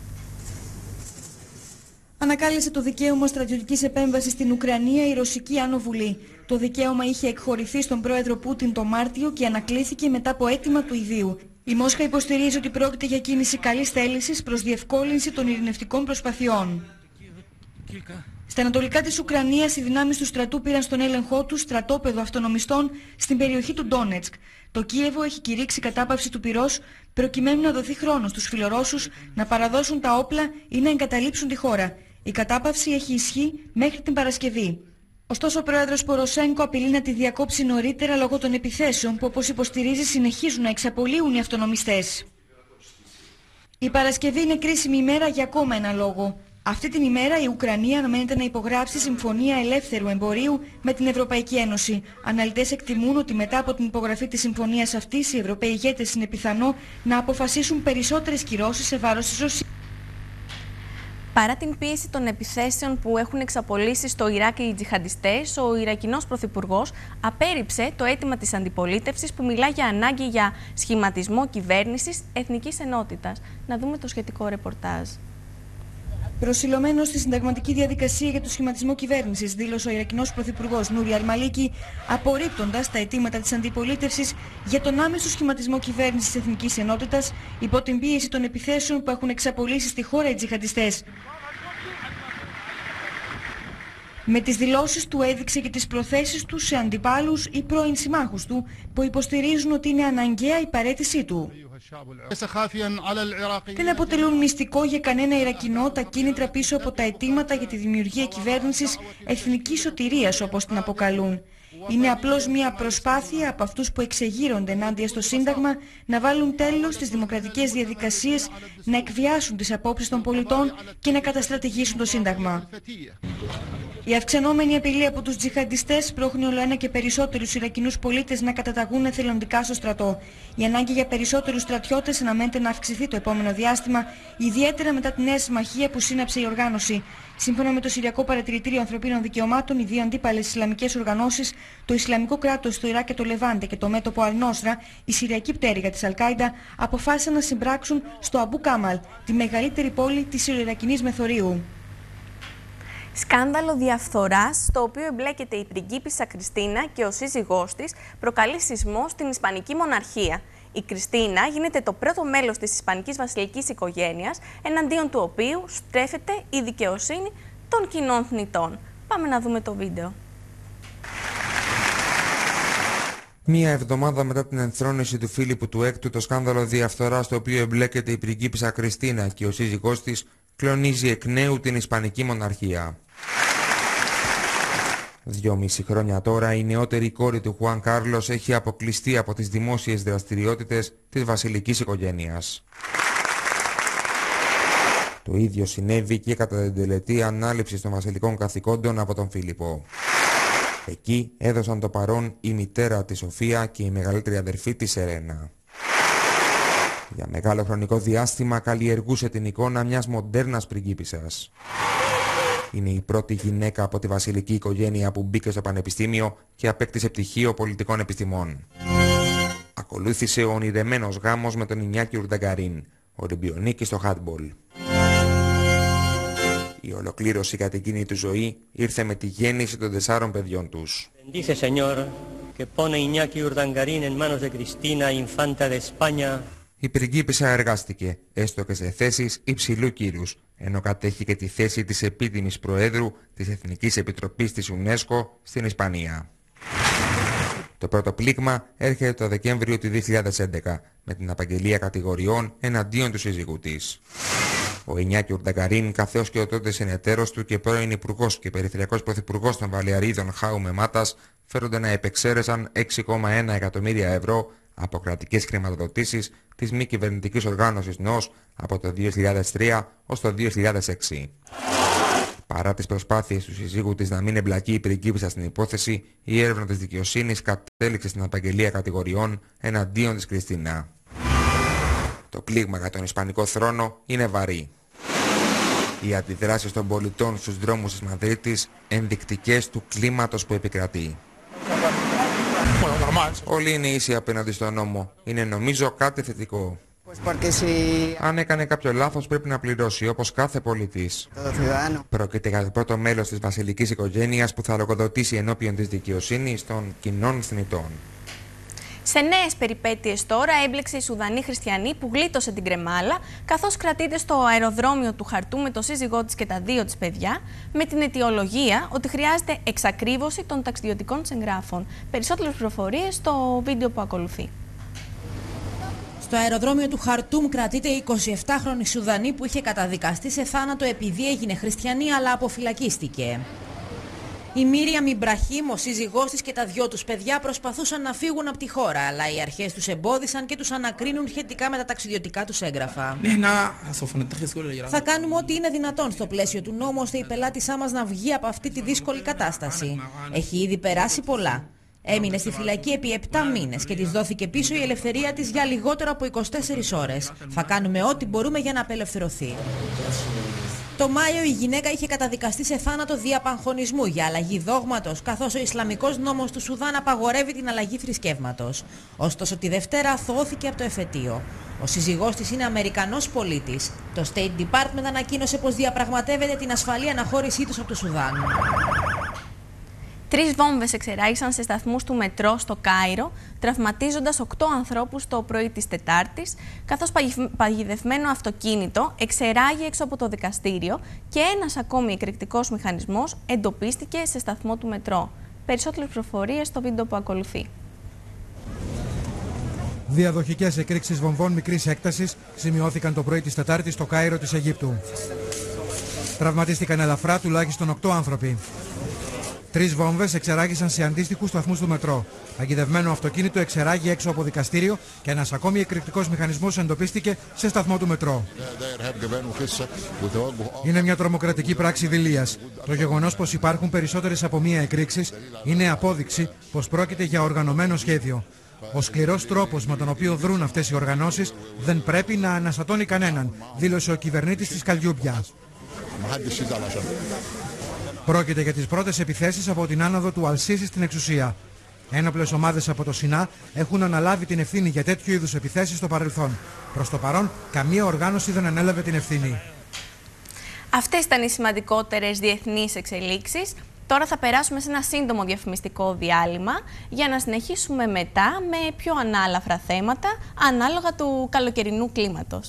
Ανακάλεσε το δικαίωμα στρατιωτικής επέμβασης στην Ουκρανία η Ρωσική Άνω Βουλή. Το δικαίωμα είχε εκχωρηθεί στον πρόεδρο Πούτιν το Μάρτιο και ανακλήθηκε μετά από αίτημα του ιδίου. Η Μόσχα υποστηρίζει ότι πρόκειται για κίνηση καλής θέλησης προς διευκόλυνση των ειρηνευτικών προσπαθειών. Στα ανατολικά της Ουκρανίας, οι δυνάμεις του στρατού πήραν στον έλεγχό τους στρατόπεδο αυτονομιστών στην περιοχή του Ντόνετσκ. Το Κίεβο έχει κηρύξει κατάπαυση του πυρός προκειμένου να δοθεί χρόνο στους Φιλορώσους να παραδώσουν τα όπλα ή να εγκαταλείψουν τη χώρα. Η κατάπαυση έχει ισχύ μέχρι την Παρασκευή. Ωστόσο, ο πρόεδρος Ποροσένκο απειλεί να τη διακόψει νωρίτερα λόγω των επιθέσεων που, όπως υποστηρίζει, συνεχίζουν να εξαπολύουν οι αυτονομιστές. Η Παρασκευή είναι κρίσιμη ημέρα για ακόμα ένα λόγο. Αυτή την ημέρα η Ουκρανία αναμένεται να υπογράψει συμφωνία ελεύθερου εμπορίου με την Ευρωπαϊκή Ένωση. Αναλυτές εκτιμούν ότι μετά από την υπογραφή της συμφωνίας αυτής, οι Ευρωπαίοι ηγέτες είναι πιθανό να αποφασίσουν περισσότερες κυρώσεις σε βάρος της Ρωσίας. Παρά την πίεση των επιθέσεων που έχουν εξαπολύσει στο Ιράκ οι τζιχαντιστές, ο Ιρακινός Πρωθυπουργός απέρριψε το αίτημα της αντιπολίτευσης που μιλά για ανάγκη για σχηματισμό κυβέρνησης εθνικής ενότητας. Να δούμε το σχετικό ρεπορτάζ. Προσιλωμένος στη συνταγματική διαδικασία για το σχηματισμό κυβέρνησης, δήλωσε ο Ιρακινός Πρωθυπουργός Νούρι Αλμαλίκη, απορρίπτοντας τα αιτήματα της αντιπολίτευσης για τον άμεσο σχηματισμό κυβέρνησης εθνικής ενότητας υπό την πίεση των επιθέσεων που έχουν εξαπολύσει στη χώρα οι τζιχαντιστές. Με τις δηλώσεις του έδειξε και τις προθέσεις του σε αντιπάλους ή πρώην συμμάχους του που υποστηρίζουν ότι είναι αναγκαία η παραίτησή του. Δεν αποτελούν μυστικό για κανένα Ιρακινό τα κίνητρα πίσω από τα αιτήματα για τη δημιουργία κυβέρνησης εθνικής σωτηρίας, όπως την αποκαλούν. Είναι απλώς μια προσπάθεια από αυτούς που εξεγείρονται ενάντια στο Σύνταγμα να βάλουν τέλος στις δημοκρατικές διαδικασίες, να εκβιάσουν τις απόψεις των πολιτών και να καταστρατηγήσουν το Σύνταγμα. Η αυξανόμενη απειλή από τους τζιχαντιστές πρόχνει όλο ένα και περισσότερους Ιρακινούς πολίτες να καταταγούν εθελοντικά στο στρατό. Η ανάγκη για περισσότερους στρατιώτες αναμένεται να αυξηθεί το επόμενο διάστημα, ιδιαίτερα μετά τη νέα συμμαχία που σύναψε η οργάνωση. Σύμφωνα με το Συριακό Παρατηρητήριο Ανθρωπίνων Δικαιωμάτων, οι δύο αντίπαλες Ισλαμικές οργανώσεις, το Ισλαμικό κράτος στο Ιράκ και το Λεβάντε και το μέτωπο Αλ-Νόσρα, η Συριακή πτέρυγα της Αλ-Κάιντα, αποφάσισαν να συμπράξουν στο Αμπού Κάμαλ, τη μεγαλύτερη πόλη της Σιροϊρακινής Μεθορίου. Σκάνδαλο διαφθοράς, στο οποίο εμπλέκεται η πριγκίπισσα Κριστίνα και ο σύζυγός της, προκαλεί σεισμό στην Ισπανική μοναρχία. Η Κριστίνα γίνεται το πρώτο μέλος της Ισπανικής βασιλικής οικογένειας, εναντίον του οποίου στρέφεται η δικαιοσύνη των κοινών θνητών. Πάμε να δούμε το βίντεο. Μία εβδομάδα μετά την ενθρόνηση του Φίλιππου του Έκτου, το σκάνδαλο διαφθοράς στο οποίο εμπλέκεται η πριγκίπισσα Κριστίνα και ο σύζυγός της κλονίζει εκ νέου την Ισπανική μοναρχία. Δυόμιση χρόνια τώρα η νεότερη κόρη του Χουάν Κάρλος έχει αποκλειστεί από τις δημόσιες δραστηριότητες της βασιλικής οικογένειας. Το ίδιο συνέβη και κατά την τελετή ανάληψης των βασιλικών καθηκόντων από τον Φίλιππο. Εκεί έδωσαν το παρόν η μητέρα της Σοφία και η μεγαλύτερη αδερφή της Ελένα. Για μεγάλο χρονικό διάστημα καλλιεργούσε την εικόνα μιας μοντέρνας πριγκίπισσας. Είναι η πρώτη γυναίκα από τη βασιλική οικογένεια που μπήκε στο πανεπιστήμιο και απέκτησε πτυχίο πολιτικών επιστημών. Ακολούθησε ο ονειρεμένος γάμος με τον Ινιάκη Ουρνταγκαρίν, Ολυμπιονίκη στο χάντμπολ. Η ολοκλήρωση κατά εκείνη του ζωή ήρθε με τη γέννηση των τεσσάρων παιδιών τους. Dice Señor que pone Iñaki Urdangarín en manos de Cristina, infanta de España. Η πριγκίπισσα εργάστηκε, έστω και σε θέσεις υψηλού κύρους, ενώ κατέχει και τη θέση της επίτιμης Προέδρου της Εθνικής Επιτροπής της UNESCO στην Ισπανία. Το πρώτο πλήγμα έρχεται το Δεκέμβριο του δύο χιλιάδες έντεκα, με την απαγγελία κατηγοριών εναντίον του σύζυγου της. Ο Ινιάκη Ουρνταγκαρίν, καθώς και ο τότε συνεταίρος του και πρώην Υπουργός και Περιφερειακός Πρωθυπουργός των Βαλεαρίδων Χάουμε Μάτας φέρονται να επεξαίρεσαν έξι κόμμα ένα εκατομμύρια ευρώ από κρατικές χρηματοδοτήσεις της μη κυβερνητικής οργάνωσης ΝΟΣ από το δύο χιλιάδες τρία ως το δύο χιλιάδες έξι. Παρά τις προσπάθειες του συζύγου της να μην εμπλακεί η πριγκίπισσα στην υπόθεση, η έρευνα της δικαιοσύνης κατέληξε στην απαγγελία κατηγοριών εναντίον της Κριστίνα. Το πλήγμα για τον Ισπανικό θρόνο είναι βαρύ. Οι αντιδράσεις των πολιτών στους δρόμους της Μαδρίτης ενδεικτικές του κλίματος που επικρατεί. Όλοι είναι ίσοι απέναντι στον νόμο. Είναι νομίζω κάτι θετικό. Αν έκανε κάποιο λάθος πρέπει να πληρώσει, όπως κάθε πολίτης. Πρόκειται για το πρώτο μέλος της βασιλικής οικογένειας που θα λογοδοτήσει ενώπιον της δικαιοσύνης των κοινών θνητών. Σε νέες περιπέτειες τώρα έμπλεξε η Σουδανή χριστιανή που γλίτωσε την κρεμάλα, καθώς κρατείται στο αεροδρόμιο του Χαρτούμ με το σύζυγό της και τα δύο της παιδιά, με την αιτιολογία ότι χρειάζεται εξακρίβωση των ταξιδιωτικών της εγγράφων. Περισσότερες πληροφορίες στο βίντεο που ακολουθεί. Στο αεροδρόμιο του Χαρτούμ κρατείται η εικοσιεφτάχρονη Σουδανή που είχε καταδικαστεί σε θάνατο επειδή έγινε χριστιανή αλλά αποφυλακίστηκε. Η Μίριαμ Ιμπραχήμ, ο σύζυγός της και τα δυο τους παιδιά προσπαθούσαν να φύγουν από τη χώρα, αλλά οι αρχές τους εμπόδισαν και τους ανακρίνουν σχετικά με τα ταξιδιωτικά τους έγγραφα. Θα κάνουμε ό,τι είναι δυνατόν στο πλαίσιο του νόμου, ώστε η πελάτησά μας να βγει από αυτή τη δύσκολη κατάσταση. Έχει ήδη περάσει πολλά. Έμεινε στη φυλακή επί επτά μήνες και της δόθηκε πίσω η ελευθερία της για λιγότερο από είκοσι ώρες. Θα κάνουμε ό,τι μπορούμε για να απελευθερωθεί. Το Μάιο η γυναίκα είχε καταδικαστεί σε θάνατο δια παγχωνισμού για αλλαγή δόγματος, καθώς ο Ισλαμικός νόμος του Σουδάν απαγορεύει την αλλαγή θρησκεύματος. Ωστόσο τη Δευτέρα αθωώθηκε από το εφετείο. Ο σύζυγός της είναι Αμερικανός πολίτης. Το State Department ανακοίνωσε πως διαπραγματεύεται την ασφαλή αναχώρησή τους από το Σουδάν. Τρεις βόμβες εξεράγησαν σε σταθμούς του μετρό στο Κάιρο, τραυματίζοντας οκτώ ανθρώπους το πρωί της Τετάρτης, καθώς παγιδευμένο αυτοκίνητο εξεράγει έξω από το δικαστήριο και ένας ακόμη εκρηκτικός μηχανισμός εντοπίστηκε σε σταθμό του μετρό. Περισσότερες πληροφορίες στο βίντεο που ακολουθεί. Διαδοχικές εκρήξεις βομβών μικρής έκτασης σημειώθηκαν το πρωί της Τετάρτης στο Κάιρο της Αιγύπτου. Τραυματίστηκαν ελαφρά τουλάχιστον οκτώ άνθρωποι. Τρεις βόμβες εξεράγησαν σε αντίστοιχους σταθμούς του μετρό. Παγιδευμένο αυτοκίνητο εξεράγει έξω από δικαστήριο και ένας ακόμη εκρηκτικός μηχανισμός εντοπίστηκε σε σταθμό του μετρό. Είναι μια τρομοκρατική πράξη δειλίας. Το γεγονός πως υπάρχουν περισσότερες από μία εκρήξεις είναι απόδειξη πως πρόκειται για οργανωμένο σχέδιο. Ο σκληρός τρόπος με τον οποίο δρούν αυτές οι οργανώσεις δεν πρέπει να αναστατώνει κανέναν, δήλωσε ο κυβερνήτης της Καλιούμπια. Πρόκειται για τις πρώτες επιθέσεις από την άνοδο του Αλσίσι στην εξουσία. Ένοπλες ομάδες από το Σινά έχουν αναλάβει την ευθύνη για τέτοιου είδους επιθέσεις στο παρελθόν. Προς το παρόν, καμία οργάνωση δεν ανέλαβε την ευθύνη. Αυτές ήταν οι σημαντικότερες διεθνείς εξελίξεις. Τώρα θα περάσουμε σε ένα σύντομο διαφημιστικό διάλειμμα για να συνεχίσουμε μετά με πιο ανάλαφρα θέματα ανάλογα του καλοκαιρινού κλίματος.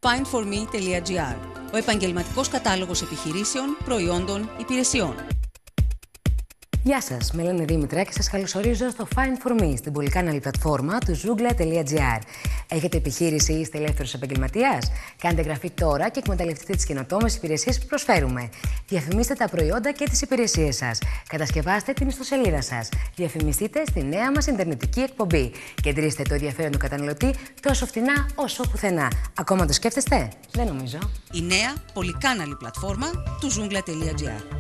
φάιντ φορ μι τελεία τζι άρ, ο επαγγελματικός κατάλογος επιχειρήσεων, προϊόντων, υπηρεσιών. Γεια σας, με λένε Δήμητρα και σας καλωσορίζω στο Find for Me, στην πολυκάναλη πλατφόρμα του ζούγκλα τελεία τζι άρ. Έχετε επιχείρηση ή είστε ελεύθερος επαγγελματίας? Κάντε εγγραφή τώρα και εκμεταλλευτείτε τις καινοτόμες υπηρεσίες που προσφέρουμε. Διαφημίστε τα προϊόντα και τις υπηρεσίες σας. Κατασκευάστε την ιστοσελίδα σας. Διαφημιστείτε στη νέα μας ιντερνετική εκπομπή. Κεντρίστε το ενδιαφέρον του καταναλωτή τόσο φτηνά όσο πουθενά. Ακόμα το σκέφτεστε? Δεν νομίζω. Η νέα πολυκάναλη πλατφόρμα του ζούγκλα τελεία τζι άρ.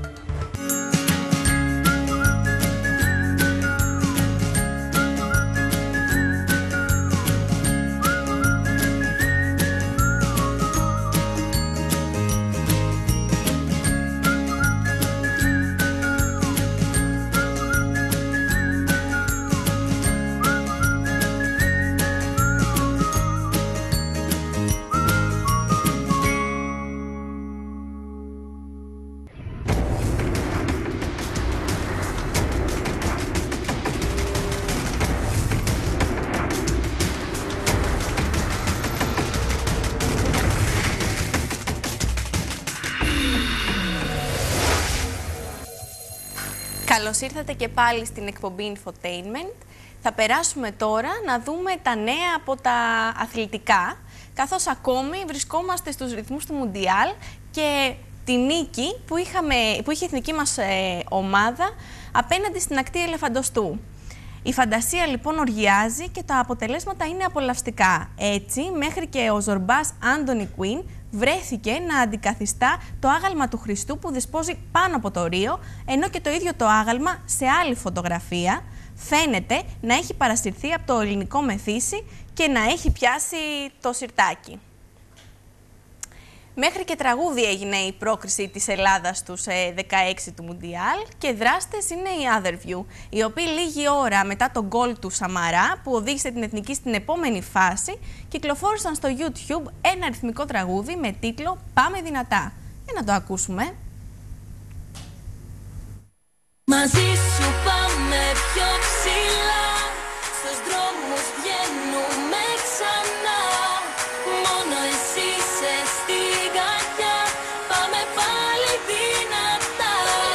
Καλώς ήρθατε και πάλι στην εκπομπή Infotainment. Θα περάσουμε τώρα να δούμε τα νέα από τα αθλητικά, καθώς ακόμη βρισκόμαστε στους ρυθμούς του Μουντιάλ και τη νίκη που, είχαμε, που είχε η εθνική μας ε, ομάδα απέναντι στην ακτή Ελεφαντοστού. Η φαντασία λοιπόν οργιάζει και τα αποτελέσματα είναι απολαυστικά. Έτσι, μέχρι και ο Ζορμπάς Άντονι Κουίν βρέθηκε να αντικαθιστά το άγαλμα του Χριστού που δεσπόζει πάνω από το Ρίο, ενώ και το ίδιο το άγαλμα σε άλλη φωτογραφία φαίνεται να έχει παρασυρθεί από το ελληνικό μεθύσι και να έχει πιάσει το σιρτάκι. Μέχρι και τραγούδι έγινε η πρόκριση της Ελλάδας στους δεκαέξι του Μουντιάλ και δράστες είναι οι Otherview, οι οποίοι λίγη ώρα μετά τον γκολ του Σαμαρά που οδήγησε την εθνική στην επόμενη φάση, κυκλοφόρησαν στο YouTube ένα ρυθμικό τραγούδι με τίτλο «Πάμε δυνατά». Για να το ακούσουμε. Μαζί σου πάμε πιο ψηλά, στους δρόμους βγαίνουμε ξανά, μόνο εσύ είσαι στην καρδιά, πάμε πάλι δυνατά.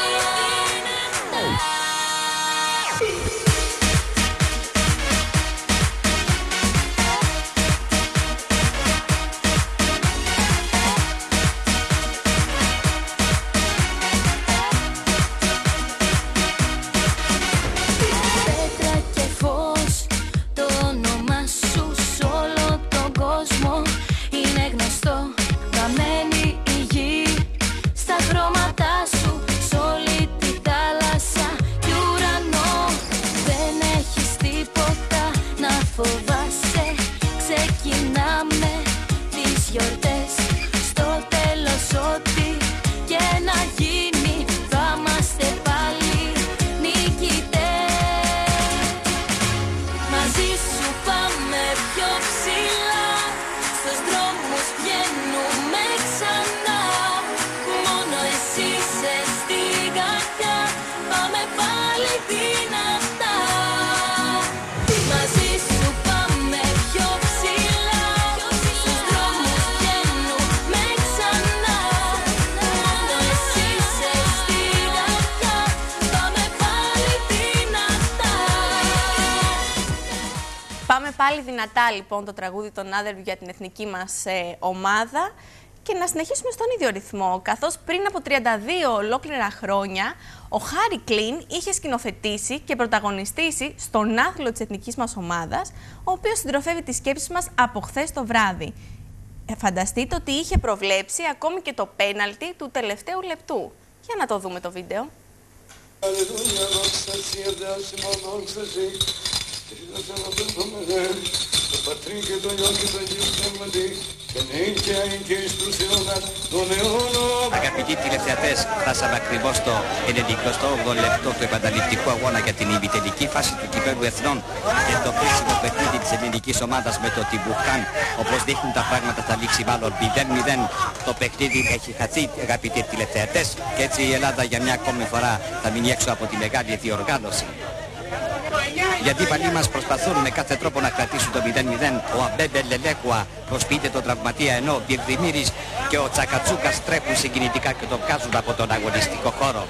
Πέτρα και φως, το όνομα σου σ' όλο τον κόσμο είναι γνωστό. Καμένη η γη στα χρώματά σου, σ' όλη τη θάλασσα και ουρανό. Δεν έχεις τίποτα να φοβάσαι, ξεκινάμε τις γιορτές. Στο τέλος ό,τι και να γίνει θα είμαστε πάλι νικητές. Μαζί σου πάμε πιο ψηλά, στους δρόμους βγαίνουμε ξανά, μόνο εσύ είσαι στην καρδιά, πάμε πάλι δυνατά. Μαζί σου πάμε πιο ψηλά, στους δρόμους βγαίνουμε ξανά, μόνο εσύ είσαι στην καρδιά, πάμε πάλι δυνατά. Πάμε πάλι δυνατά λοιπόν το τραγούδι των Otherview για την εθνική μας ε, ομάδα και να συνεχίσουμε στον ίδιο ρυθμό, καθώς πριν από τριάντα δύο ολόκληρα χρόνια ο Χάρι Κλίν είχε σκηνοθετήσει και πρωταγωνιστήσει στον άθλο της εθνικής μας ομάδας, ο οποίος συντροφεύει τις σκέψεις μας από χθες το βράδυ. Ε, φανταστείτε ότι είχε προβλέψει ακόμη και το πέναλτι του τελευταίου λεπτού. Για να το δούμε το βίντεο. Αγαπητοί τηλεθεατές, φτάσαμε ακριβώς στο ενενηκοστό όγδοο λεπτό του επαναληπτικού αγώνα για την ημιτελική φάση του Κυπέλλου Εθνών και το κρίσιμο παιχνίδι της ελληνικής ομάδας με το Τιμπουρκάν. Όπως δείχνουν τα πράγματα θα λήξει μάλλον μηδέν μηδέν. Το παιχνίδι έχει χαθεί, αγαπητοί τηλεθεατές, και έτσι η Ελλάδα για μια ακόμη φορά θα μείνει έξω από τη μεγάλη διοργάνωση. Οι αντίπαλοι μας προσπαθούν με κάθε τρόπο να κρατήσουν το μηδέν μηδέν. Ο Αμπέμπε Λελέκουα προσποιείται τον τραυματία, ενώ ο Μπιρδημίρης και ο Τσακατσούκας τρέχουν συγκινητικά και τον βγάζουν από τον αγωνιστικό χώρο.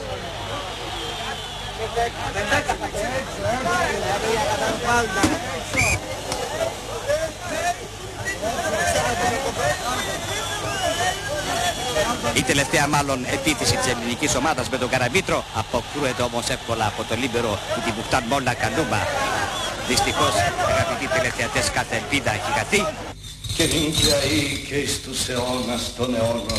Η τελευταία μάλλον επίθεση της ελληνικής ομάδας με τον Καραβίτρο αποκρούεται όμως εύκολα από το λίμπερο του Τιμπουχτάν Μόλα Καλούμπα. Δυστυχώς, αγαπητοί τηλεθεατές, κάθε ελπίδα έχει χαθεί. Και νύχια ή και εις τους αιώνας των αιώνων.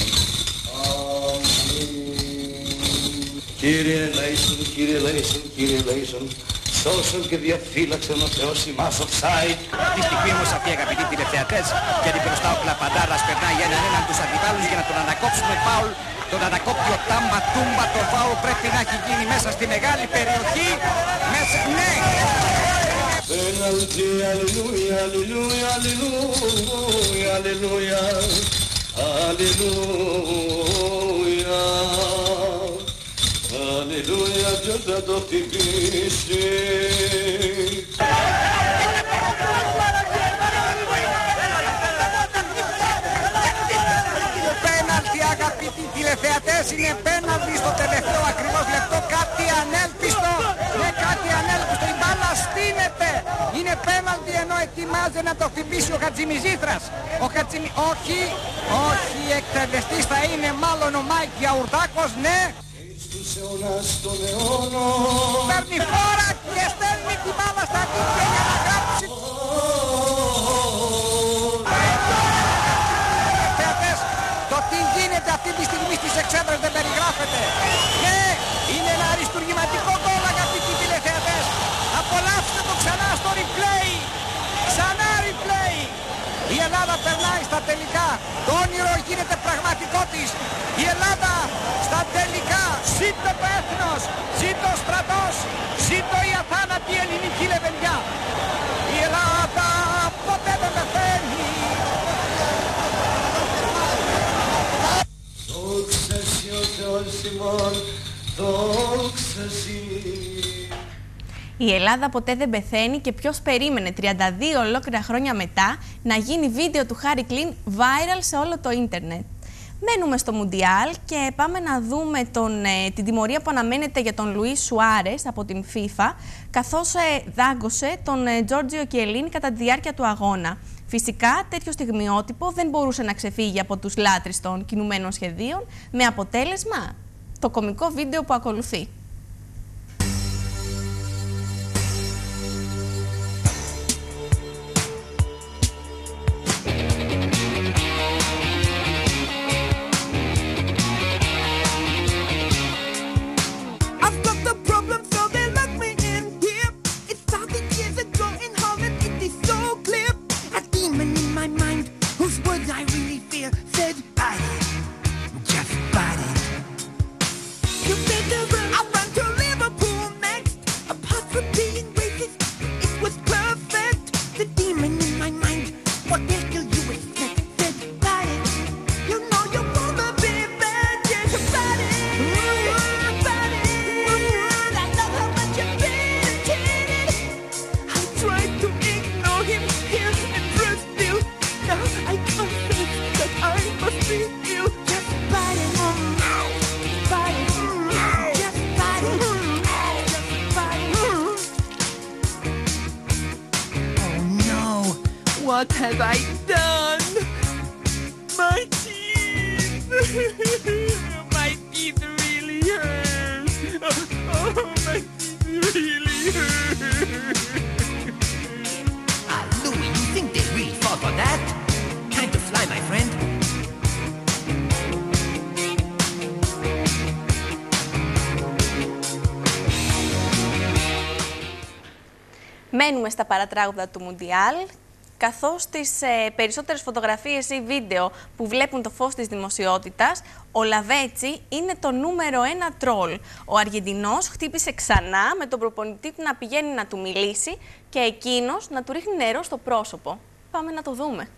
Κύριε Λέισον, Κύριε Λέισον, Κύριε Λέισον, σώσον και διαφύλαξον ο Θεός ημάς offside. Τη στιγμή όμως αυτοί, αγαπητοί τηλεθεατές, γιατί μπροστά ο Κλαπαντάρας περνάει έναν έναν τους αντιπάλους για να τον ανακόψουμε φάουλ. Τον ανακόπτει ο Τάμπα Τούμπα, το φάουλ πρέπει να έχει γίνει μέσα στη μεγάλη περιοχή. Μέσα, ναι! Πέναλτι, αλληλούια, αλληλούια, αλληλούια, αλληλούια, αλληλούια, αλληλούια, ποιος θα το χτυπήσει. Πέναλτι, αγαπητοί τηλεθεατές, είναι πέναλτι στο τελευταίο ακριβώς λεπτό. Κάτι ανέλπιστο, ναι, κάτι ανέλπιστο. Η μπάλα στείνεται. Είναι πέναλτι ενώ ετοιμάζεται να το χτυπήσει ο Χατζημιζήθρας. Ο Χατζημι... Όχι, όχι, εκτελεστής θα είναι μάλλον ο Μάικ Γιαουρτάκος, ναι. Παίρνει φόρα και στέλνει την μπάλα στα δίκτυα για να γράψει. Θεατές, το τι γίνεται αυτή τη στιγμή στις εξέδρες δεν περιγράφεται. Ναι, είναι ένα αριστουργηματικό γκολ, αγαπητοί τηλεθεατές. Απολαύστε το ξανά στο replay. Ξανά replay. Η Ελλάδα περνάει στα τελικά. Το όνειρο γίνεται πραγματικό της. Η Ελλάδα στα τελικά. Ζήτω το έθνος. Ζήτω ο στρατός. Ζήτω η αθάνατη ελληνική λεβενιά. Η Ελλάδα ποτέ δεν πεθαίνει. Δόξα σοι ο Θεός ημών. Δόξα σοι. Η Ελλάδα ποτέ δεν πεθαίνει και ποιος περίμενε τριάντα δύο ολόκληρα χρόνια μετά να γίνει βίντεο του Χάρι Κλίν viral σε όλο το ίντερνετ. Μένουμε στο Μουντιάλ και πάμε να δούμε τον, ε, την τιμωρία που αναμένεται για τον Λουίς Σουάρες από την FIFA, καθώς ε, δάγκωσε τον ε, Τζόρτζιο Κιελίνη κατά τη διάρκεια του αγώνα. Φυσικά, τέτοιο στιγμιότυπο δεν μπορούσε να ξεφύγει από τους λάτρεις των κινουμένων σχεδίων, με αποτέλεσμα το κωμικό βίντεο που ακολουθεί. What have I done? My teeth! My teeth really hurt! Oh, my teeth really hurt! Ah, Louis, you think they really fought for that? Time to fly, my friend. Μένουμε στα παρατράγουδα του Μουντιάλ, καθώς τις ε, περισσότερες φωτογραφίες ή βίντεο που βλέπουν το φως της δημοσιότητας, ο Λαβέτσι είναι το νούμερο ένα τρόλ. Ο Αργεντινός χτύπησε ξανά με τον προπονητή του να πηγαίνει να του μιλήσει και εκείνος να του ρίχνει νερό στο πρόσωπο. Πάμε να το δούμε.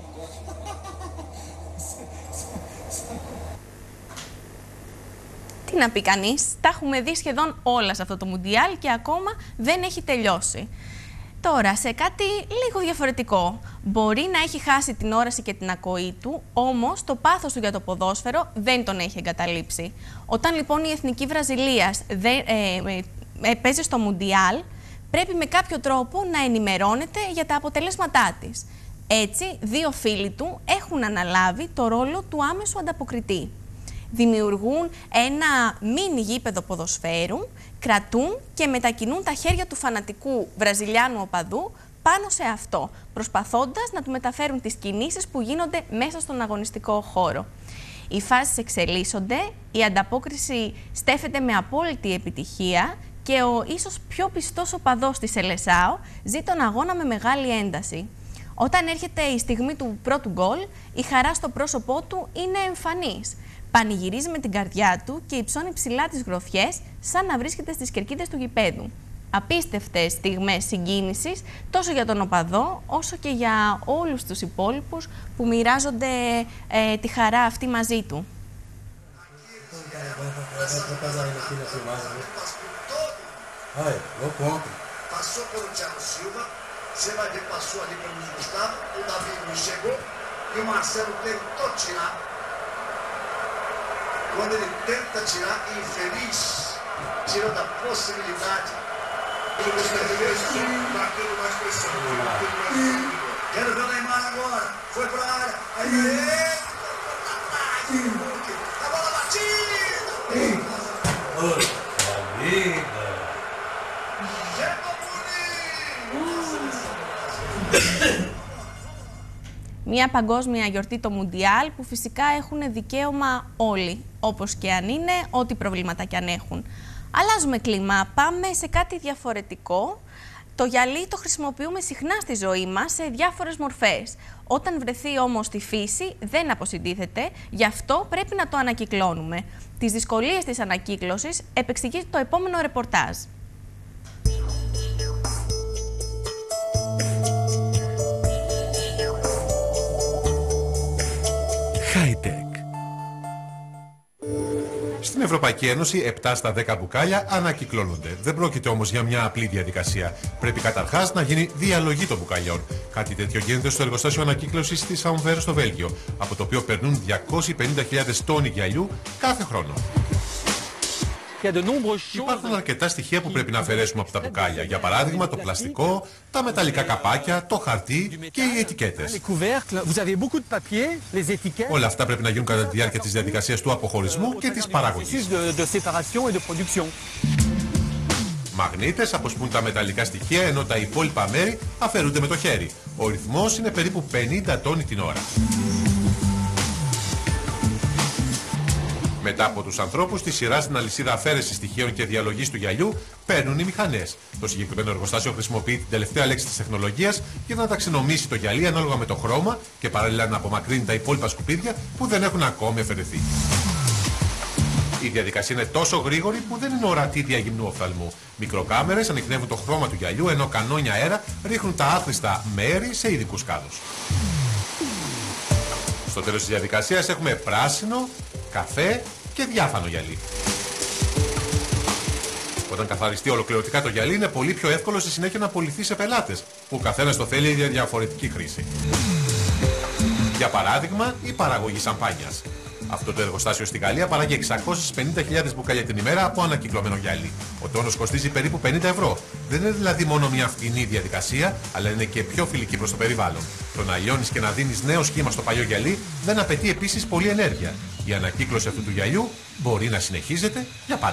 Τι να πει κανείς, τα έχουμε δει σχεδόν όλα σε αυτό το Μουντιάλ και ακόμα δεν έχει τελειώσει. Τώρα, σε κάτι λίγο διαφορετικό. Μπορεί να έχει χάσει την όραση και την ακοή του, όμως το πάθος του για το ποδόσφαιρο δεν τον έχει εγκαταλείψει. Όταν λοιπόν η Εθνική Βραζιλίας δεν, ε, ε, παίζει στο Μουντιάλ, πρέπει με κάποιο τρόπο να ενημερώνεται για τα αποτελέσματά της. Έτσι, δύο φίλοι του έχουν αναλάβει το ρόλο του άμεσου ανταποκριτή. Δημιουργούν ένα μίνι γήπεδο ποδοσφαίρου, κρατούν και μετακινούν τα χέρια του φανατικού Βραζιλιάνου οπαδού πάνω σε αυτό, προσπαθώντας να του μεταφέρουν τις κινήσεις που γίνονται μέσα στον αγωνιστικό χώρο. Οι φάσεις εξελίσσονται, η ανταπόκριση στέφεται με απόλυτη επιτυχία και ο ίσως πιο πιστός οπαδός της Σελεσάο ζει τον αγώνα με μεγάλη ένταση. Όταν έρχεται η στιγμή του πρώτου γκολ, η χαρά στο πρόσωπό του είναι εμφανής. Πανηγυρίζει με την καρδιά του και υψώνει ψηλά τις γροθιές, σαν να βρίσκεται στις κερκίδες του γηπέδου. Απίστευτες στιγμές συγκίνησης, τόσο για τον οπαδό, όσο και για όλους τους υπόλοιπους που μοιράζονται ε, τη χαρά αυτή μαζί του. Quando ele tenta tirar, infeliz, tira da possibilidade. Quero ver o Neymar agora. Foi pra área. Aí ele. A bola batida. Μια παγκόσμια γιορτή, το Μουντιάλ, που φυσικά έχουν δικαίωμα όλοι, όπως και αν είναι, ό,τι προβλήματα κι αν έχουν. Αλλάζουμε κλίμα, πάμε σε κάτι διαφορετικό. Το γυαλί το χρησιμοποιούμε συχνά στη ζωή μας σε διάφορες μορφές. Όταν βρεθεί όμως στη φύση δεν αποσυντίθεται, γι' αυτό πρέπει να το ανακυκλώνουμε. Τις δυσκολίες της ανακύκλωσης επεξηγεί το επόμενο ρεπορτάζ. High-tech. Στην Ευρωπαϊκή Ένωση, επτά στα δέκα μπουκάλια ανακυκλώνονται. Δεν πρόκειται όμως για μια απλή διαδικασία. Πρέπει καταρχάς να γίνει διαλογή των μπουκαλιών. Κάτι τέτοιο γίνεται στο εργοστάσιο ανακύκλωσης της Αμβέρ στο Βέλγιο, από το οποίο περνούν διακόσιες πενήντα χιλιάδες τόνοι γυαλιού κάθε χρόνο. Υπάρχουν αρκετά στοιχεία που πρέπει να αφαιρέσουμε από τα μπουκάλια. Για παράδειγμα, το πλαστικό, τα μεταλλικά καπάκια, το χαρτί και οι ετικέτες. Όλα αυτά πρέπει να γίνουν κατά τη διάρκεια της διαδικασίας του αποχωρισμού και της παραγωγής. Μαγνήτες αποσπούν τα μεταλλικά στοιχεία, ενώ τα υπόλοιπα μέρη αφαιρούνται με το χέρι. Ο ρυθμός είναι περίπου πενήντα τόνοι την ώρα. Μετά από τους ανθρώπους τη σειρά στην αλυσίδα αφαίρεσης στοιχείων και διαλογής του γυαλιού παίρνουν οι μηχανές. Το συγκεκριμένο εργοστάσιο χρησιμοποιεί την τελευταία λέξη της τεχνολογίας για να ταξινομήσει το γυαλί ανάλογα με το χρώμα και παράλληλα να απομακρύνει τα υπόλοιπα σκουπίδια που δεν έχουν ακόμη αφαιρεθεί. Η διαδικασία είναι τόσο γρήγορη που δεν είναι ορατή διαγυμνού οφθαλμού. Μικροκάμερες ανιχνεύουν το χρώμα του γυαλιού, ενώ κανόνια αέρα ρίχνουν τα άχρηστα μέρη σε ειδικούς κάδους. Στο τέλος της διαδικασίας έχουμε πράσινο, καφέ και διάφανο γυαλί. Όταν καθαριστεί ολοκληρωτικά το γυαλί, είναι πολύ πιο εύκολο στη συνέχεια να πωληθεί σε πελάτες, που ο καθένας το θέλει για διαφορετική χρήση. Για παράδειγμα, η παραγωγή σαμπάνιας. Αυτό το εργοστάσιο στη Γαλλία παράγει εξακόσιες πενήντα χιλιάδες μπουκάλια την ημέρα από ανακυκλωμένο γυαλί. Ο τόνος κοστίζει περίπου πενήντα ευρώ. Δεν είναι δηλαδή μόνο μια φτηνή διαδικασία, αλλά είναι και πιο φιλική προς το περιβάλλον. Το να λιώνεις και να δίνεις νέο σχήμα στο παλιό γυαλί δεν απαιτεί επίσης πολλή ενέργεια. Η ανακύκλωση αυτού του γυαλιού μπορεί να συνεχίζεται για πάντα.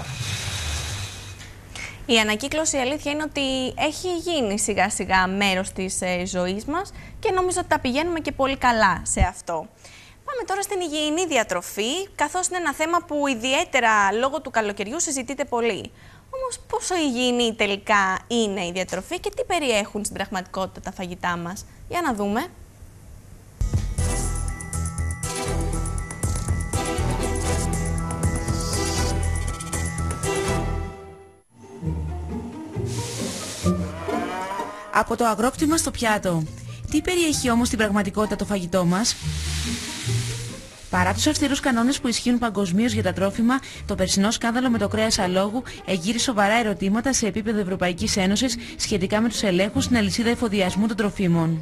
Η ανακύκλωση, η αλήθεια είναι ότι έχει γίνει σιγά σιγά μέρος της ε, ζωής μας και νομίζω ότι τα πηγαίνουμε και πολύ καλά σε αυτό. Πάμε τώρα στην υγιεινή διατροφή, καθώς είναι ένα θέμα που ιδιαίτερα λόγω του καλοκαιριού συζητείται πολύ. Όμως πόσο υγιεινή τελικά είναι η διατροφή και τι περιέχουν στην πραγματικότητα τα φαγητά μας? Για να δούμε. Από το αγρόκτημα στο πιάτο. Τι περιέχει όμως στην πραγματικότητα το φαγητό μας? Παρά τους αυστηρούς κανόνες που ισχύουν παγκοσμίως για τα τρόφιμα, το περσινό σκάνδαλο με το κρέας αλόγου εγείρει σοβαρά ερωτήματα σε επίπεδο Ευρωπαϊκής Ένωσης σχετικά με τους ελέγχους στην αλυσίδα εφοδιασμού των τροφίμων.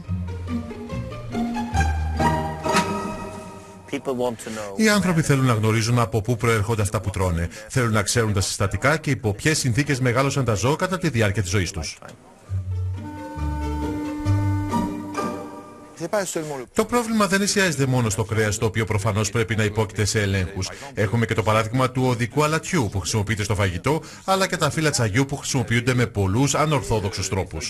Οι άνθρωποι θέλουν να γνωρίζουν από πού προέρχονται αυτά που τρώνε. Θέλουν να ξέρουν τα συστατικά και υπό ποιες συνθήκες μεγάλωσαν τα ζώα κατά τη διάρκεια της ζωής τους. Το πρόβλημα δεν εστιάζεται μόνο στο κρέας, το οποίο προφανώς πρέπει να υπόκειται σε ελέγχους. Έχουμε και το παράδειγμα του οδικού αλατιού που χρησιμοποιείται στο φαγητό, αλλά και τα φύλλα τσαγιού που χρησιμοποιούνται με πολλούς ανορθόδοξους τρόπους.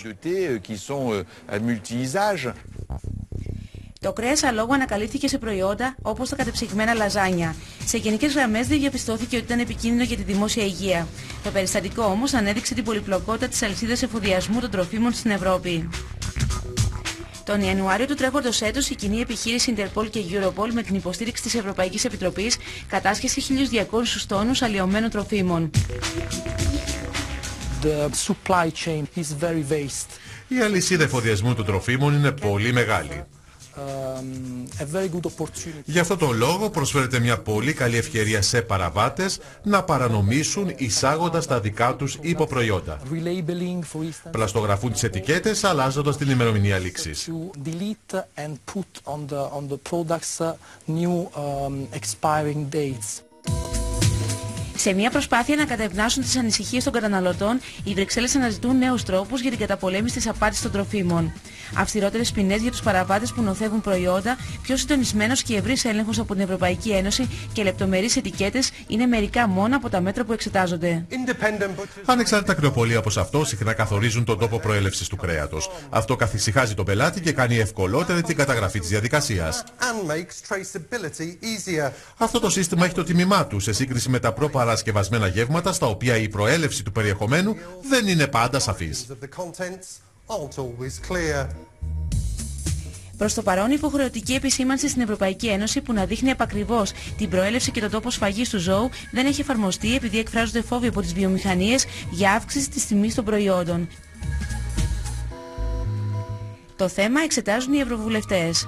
Το κρέας αλόγου ανακαλύφθηκε σε προϊόντα όπως τα κατεψυγμένα λαζάνια. Σε γενικές γραμμές δεν διαπιστώθηκε ότι ήταν επικίνδυνο για τη δημόσια υγεία. Το περιστατικό όμως ανέδειξε την πολυπλοκότητα της αλυσίδας εφοδιασμού των τροφίμων στην Ευρώπη. Τον Ιανουάριο του τρέχοντος έτους, η κοινή επιχείρηση Interpol και Europol με την υποστήριξη της Ευρωπαϊκής Επιτροπής κατάσχεσε χίλιους διακόσιους τόνους αλλιωμένων τροφίμων. The supply chain is very vast. Η αλυσίδα εφοδιασμού των τροφίμων είναι πολύ μεγάλη. Um, a very good opportunity. Γι' αυτό τον λόγο προσφέρεται μια πολύ καλή ευκαιρία σε παραβάτες να παρανομήσουν εισάγοντας τα δικά τους υποπροϊόντα. Πλαστογραφούν τις ετικέτες αλλάζοντας την ημερομηνία λήξης. Σε μια προσπάθεια να κατευνάσουν τις ανησυχίες των καταναλωτών, οι Βρυξέλλες αναζητούν νέους τρόπους για την καταπολέμηση της απάτης των τροφίμων. Αυστηρότερες ποινές για τους παραβάτες που νοθεύουν προϊόντα, πιο συντονισμένος και ευρύς έλεγχος από την Ευρωπαϊκή Ένωση και λεπτομερείς ετικέτες είναι μερικά μόνο από τα μέτρα που εξετάζονται. Ανεξάρτητα κρεοπολία όπως αυτό συχνά καθορίζουν τον τόπο προέλευσης του κρέατος. Αυτό καθησυχάζει τον πελάτη και κάνει ευκολότερη την καταγραφή της διαδικασίας. Αυτό το σύστημα έχει το τίμημά του σε σύγκριση με τα προπαρασκευασμένα γεύματα, στα οποία η προέλευση του περιεχομένου δεν είναι πάντα σαφής. Προς το παρόν, η υποχρεωτική επισήμανση στην Ευρωπαϊκή Ένωση που να δείχνει επακριβώς την προέλευση και τον τόπο σφαγής του ζώου δεν έχει εφαρμοστεί επειδή εκφράζονται φόβοι από τις βιομηχανίες για αύξηση της τιμής των προϊόντων. Το θέμα εξετάζουν οι ευρωβουλευτές.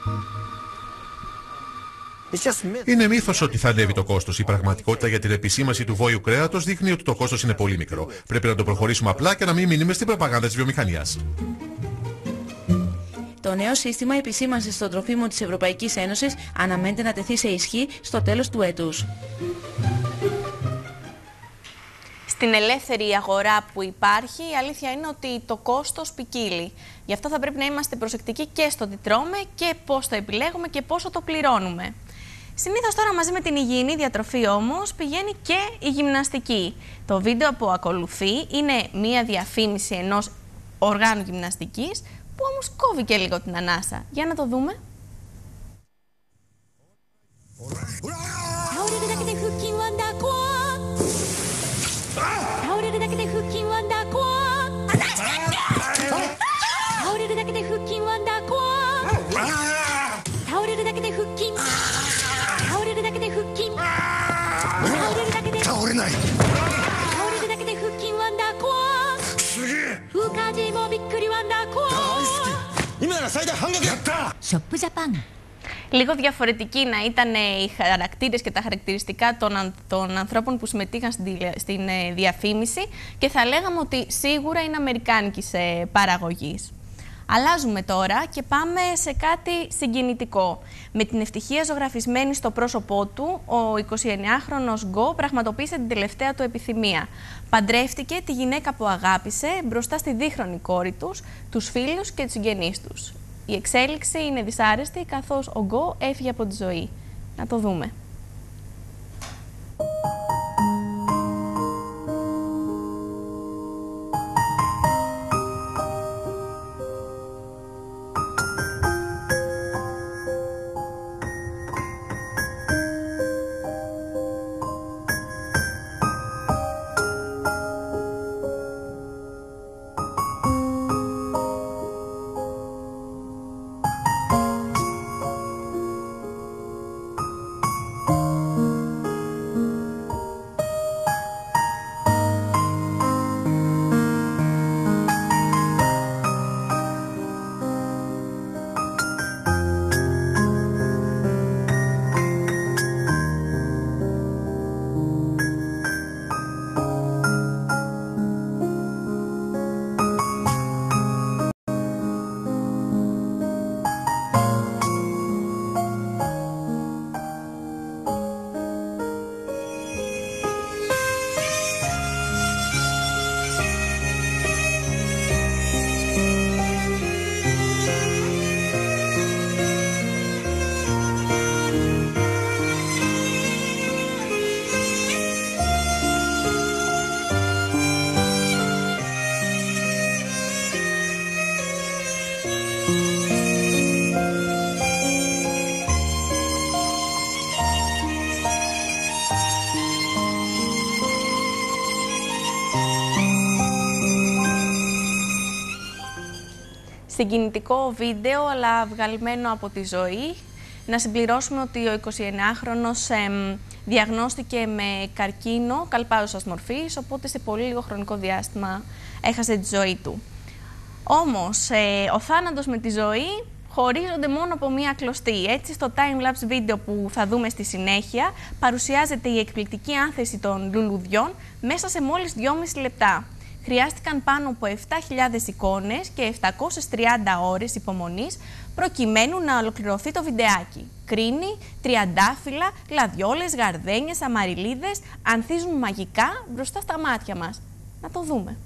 Είναι μύθος ότι θα ανέβει το κόστος. Η πραγματικότητα για την επισήμανση του βόηου κρέατος δείχνει ότι το κόστος είναι πολύ μικρό. Πρέπει να το προχωρήσουμε απλά και να μην μείνουμε στην προπαγάνδα της βιομηχανίας. Το νέο σύστημα επισήμανσης των τροφίμων της Ευρωπαϊκής Ένωσης αναμένεται να τεθεί σε ισχύ στο τέλος του έτους. Στην ελεύθερη αγορά που υπάρχει, η αλήθεια είναι ότι το κόστος ποικίλει. Γι' αυτό θα πρέπει να είμαστε προσεκτικοί και στο τι τρώμε και πώς το επιλέγουμε και πόσο το πληρώνουμε. Συνήθως τώρα μαζί με την υγιεινή διατροφή όμως πηγαίνει και η γυμναστική. Το βίντεο που ακολουθεί είναι μία διαφήμιση ενός οργάνου γυμναστικής που όμως κόβει και λίγο την ανάσα. Για να το δούμε. Λίγο διαφορετικοί να ήταν οι χαρακτήρες και τα χαρακτηριστικά των, αν, των ανθρώπων που συμμετείχαν στην, στην ε, διαφήμιση και θα λέγαμε ότι σίγουρα είναι αμερικάνικης ε, παραγωγής. Αλλάζουμε τώρα και πάμε σε κάτι συγκινητικό. Με την ευτυχία ζωγραφισμένη στο πρόσωπό του, ο εικοσιεννιάχρονος Γκο πραγματοποίησε την τελευταία του επιθυμία. Παντρεύτηκε τη γυναίκα που αγάπησε μπροστά στη δίχρονη κόρη τους, τους φίλους και τους συγγενείς τους. Η εξέλιξη είναι δυσάρεστη καθώς ο Γκο έφυγε από τη ζωή. Να το δούμε. Συγκινητικό βίντεο, αλλά βγαλμένο από τη ζωή. Να συμπληρώσουμε ότι ο εικοσιεννιάχρονος εμ, διαγνώστηκε με καρκίνο καλπάζουσας μορφής, οπότε σε πολύ λίγο χρονικό διάστημα έχασε τη ζωή του. Όμως, ε, ο θάνατος με τη ζωή χωρίζονται μόνο από μία κλωστή. Έτσι, στο time-lapse βίντεο που θα δούμε στη συνέχεια, παρουσιάζεται η εκπληκτική άνθηση των λουλουδιών μέσα σε μόλις δυόμιση λεπτά. Χρειάστηκαν πάνω από επτά χιλιάδες εικόνες και επτακόσιες τριάντα ώρες υπομονής προκειμένου να ολοκληρωθεί το βιντεάκι. Κρίνοι, τριαντάφυλλα, γλαδιόλες, γαρδένιες, αμαριλίδες ανθίζουν μαγικά μπροστά στα μάτια μας. Να το δούμε.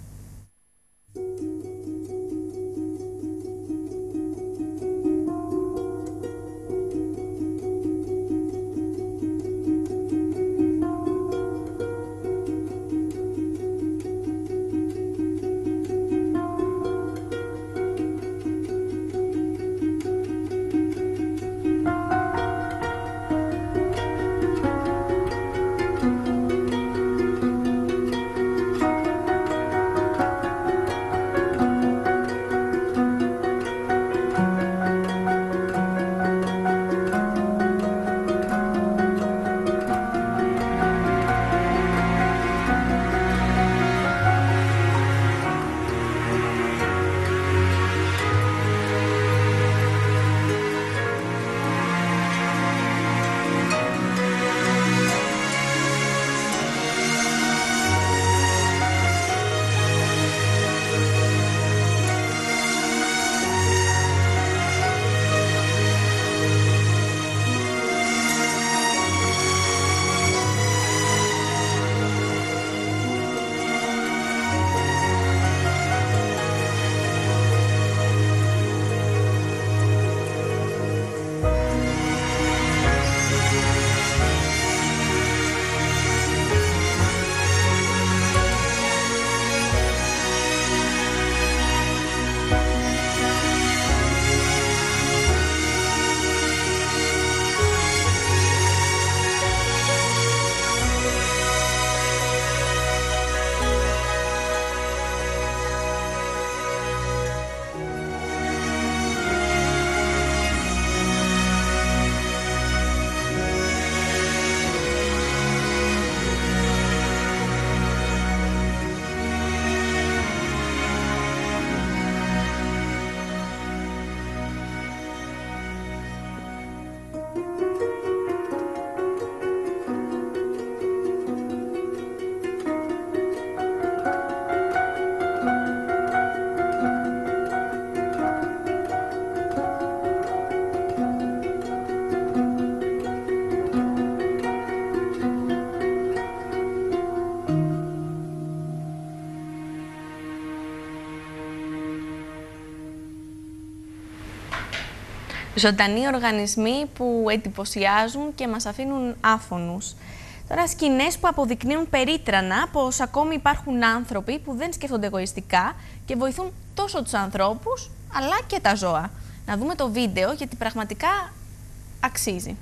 Ζωντανοί οργανισμοί που εντυπωσιάζουν και μας αφήνουν άφωνους. Τώρα, σκηνές που αποδεικνύουν περίτρανα πως ακόμη υπάρχουν άνθρωποι που δεν σκέφτονται εγωιστικά και βοηθούν τόσο τους ανθρώπους αλλά και τα ζώα. Να δούμε το βίντεο γιατί πραγματικά αξίζει.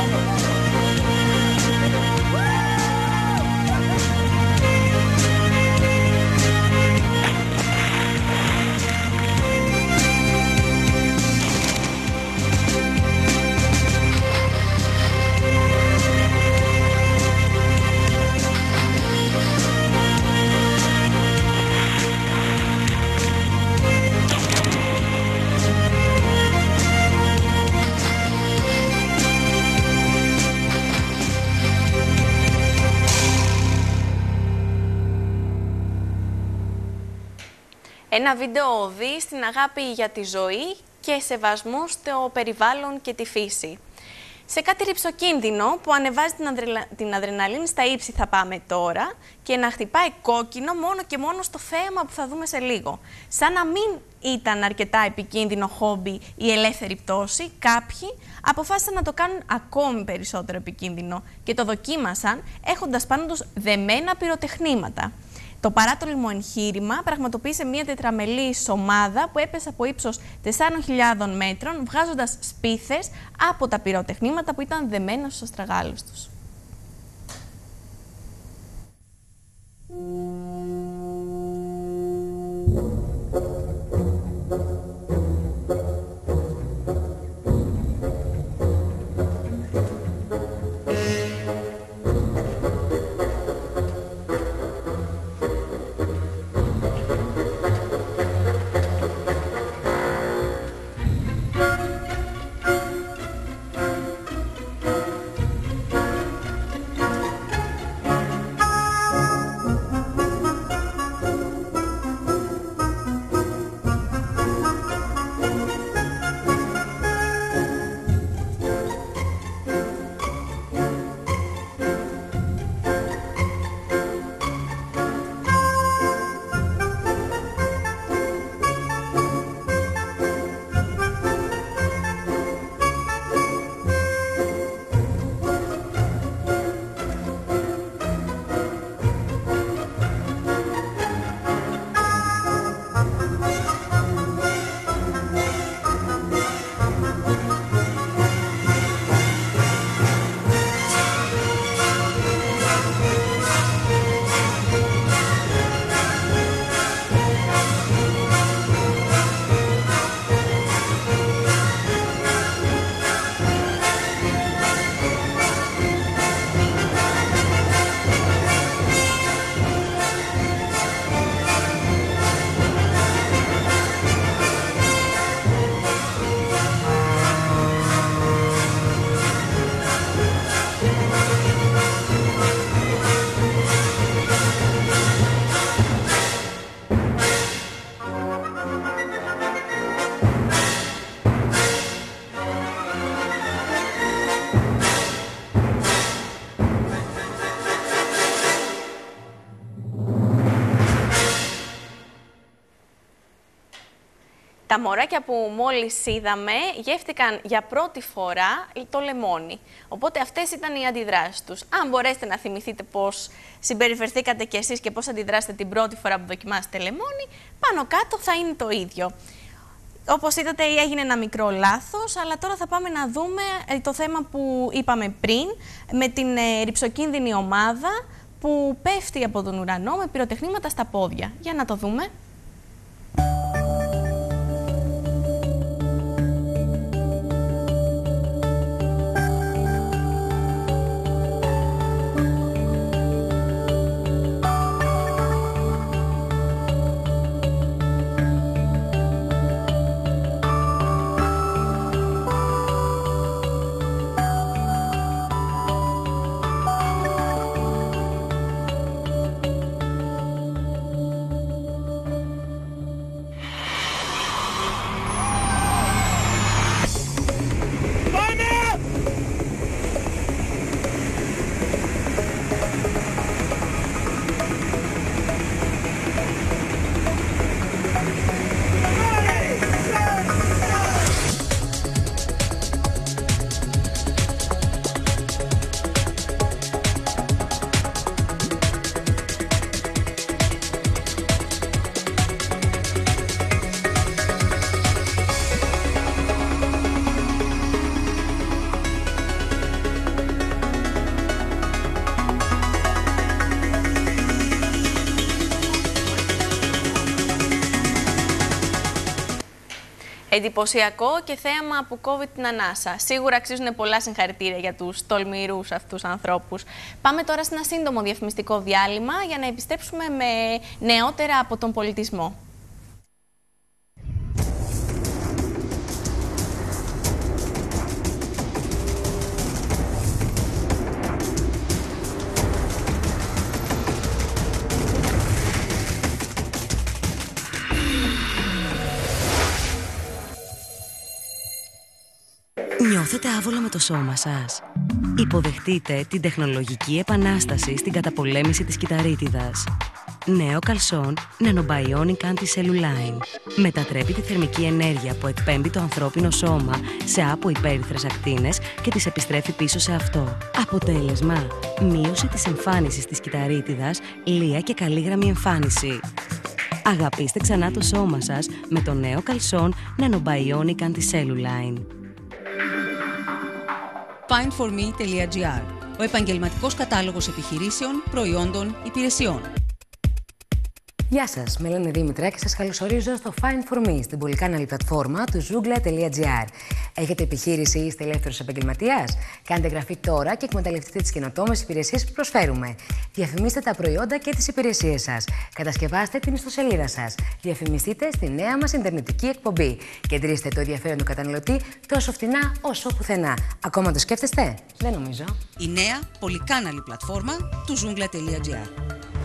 Ένα βίντεο οδεί στην αγάπη για τη ζωή και σεβασμό στο περιβάλλον και τη φύση. Σε κάτι ρυψοκίνδυνο που ανεβάζει την, αδρελα... την αδρεναλίνη στα ύψη θα πάμε τώρα και να χτυπάει κόκκινο μόνο και μόνο στο θέαμα που θα δούμε σε λίγο. Σαν να μην ήταν αρκετά επικίνδυνο χόμπι η ελεύθερη πτώση, κάποιοι αποφάσισαν να το κάνουν ακόμη περισσότερο επικίνδυνο και το δοκίμασαν έχοντας πάνω τους δεμένα πυροτεχνήματα. Το παράτολμο εγχείρημα πραγματοποίησε μια τετραμελής ομάδα που έπεσε από ύψος τεσσάρων χιλιάδων μέτρων, βγάζοντας σπίθες από τα πυροτεχνήματα που ήταν δεμένα στους αστραγάλους τους. Τα μωράκια που μόλις είδαμε γεύτηκαν για πρώτη φορά το λεμόνι. Οπότε αυτές ήταν οι αντιδράσεις τους. Αν μπορέσετε να θυμηθείτε πώς συμπεριφερθήκατε κι εσείς και πώς αντιδράσετε την πρώτη φορά που δοκιμάσετε λεμόνι, πάνω κάτω θα είναι το ίδιο. Όπως είδατε έγινε ένα μικρό λάθος, αλλά τώρα θα πάμε να δούμε το θέμα που είπαμε πριν με την ρυψοκίνδυνη ομάδα που πέφτει από τον ουρανό με πυροτεχνήματα στα πόδια. Για να το δούμε. Εντυπωσιακό και θέαμα που κόβει την ανάσα. Σίγουρα αξίζουν πολλά συγχαρητήρια για τους τολμηρούς αυτούς ανθρώπους. Πάμε τώρα σε ένα σύντομο διαφημιστικό διάλειμμα για να επιστρέψουμε με νεότερα από τον πολιτισμό. Νιώθετε άβολα με το σώμα σας? Υποδεχτείτε την τεχνολογική επανάσταση στην καταπολέμηση της κυταρίτιδας. Νέο καλσόν Nanobionic Anti-Celluline. Μετατρέπει τη θερμική ενέργεια που εκπέμπει το ανθρώπινο σώμα σε αποϊπέρυθρες ακτίνες και τις επιστρέφει πίσω σε αυτό. Αποτέλεσμα, μείωση της εμφάνισης της κυταρίτιδας, λία και καλή γραμμή εμφάνιση. Αγαπήστε ξανά το σώμα σας με το νέο καλσόν Nanobionic Anti-Celluline. φάιντ φορ μι τελεία τζι άρ. Ο επαγγελματικός κατάλογος επιχειρήσεων, προϊόντων, υπηρεσιών. Γεια σας, με λένε Δήμητρα και σας καλωσορίζω στο Find for Me, στην πολυκάναλη πλατφόρμα του ζούγκλα τελεία τζι άρ. Έχετε επιχείρηση ή είστε ελεύθερος επαγγελματίας? Κάντε εγγραφή τώρα και εκμεταλλευτείτε τις καινοτόμες υπηρεσίες που προσφέρουμε. Διαφημίστε τα προϊόντα και τις υπηρεσίες σας. Κατασκευάστε την ιστοσελίδα σας. Διαφημιστείτε στη νέα μας ιντερνετική εκπομπή. Κεντρίστε το ενδιαφέρον του καταναλωτή τόσο φτηνά όσο πουθενά. Ακόμα το σκέφτεστε? Δεν νομίζω. Η νέα πολυκάναλη πλατφόρμα του ζούγκλα τελεία τζι άρ.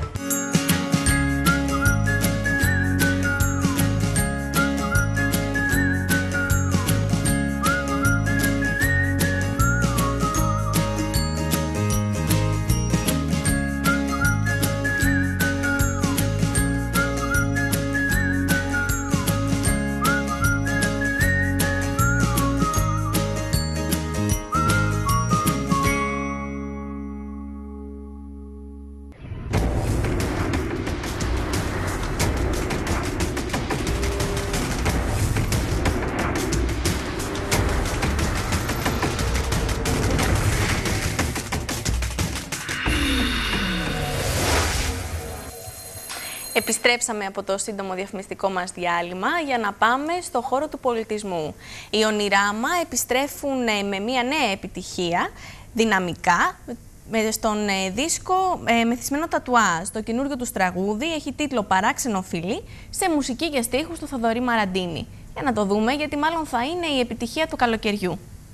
Επιστρέψαμε από το σύντομο διαφημιστικό μας διάλειμμα για να πάμε στο χώρο του πολιτισμού. Οι Ονειράμα επιστρέφουν με μια νέα επιτυχία, δυναμικά, στον δίσκο μεθυσμένο τατουάζ. Το καινούριο τους τραγούδι έχει τίτλο «Παράξενο φιλί» σε μουσική και στίχους του Θοδωρή Μαραντίνη. Για να το δούμε, γιατί μάλλον θα είναι η επιτυχία του καλοκαιριού.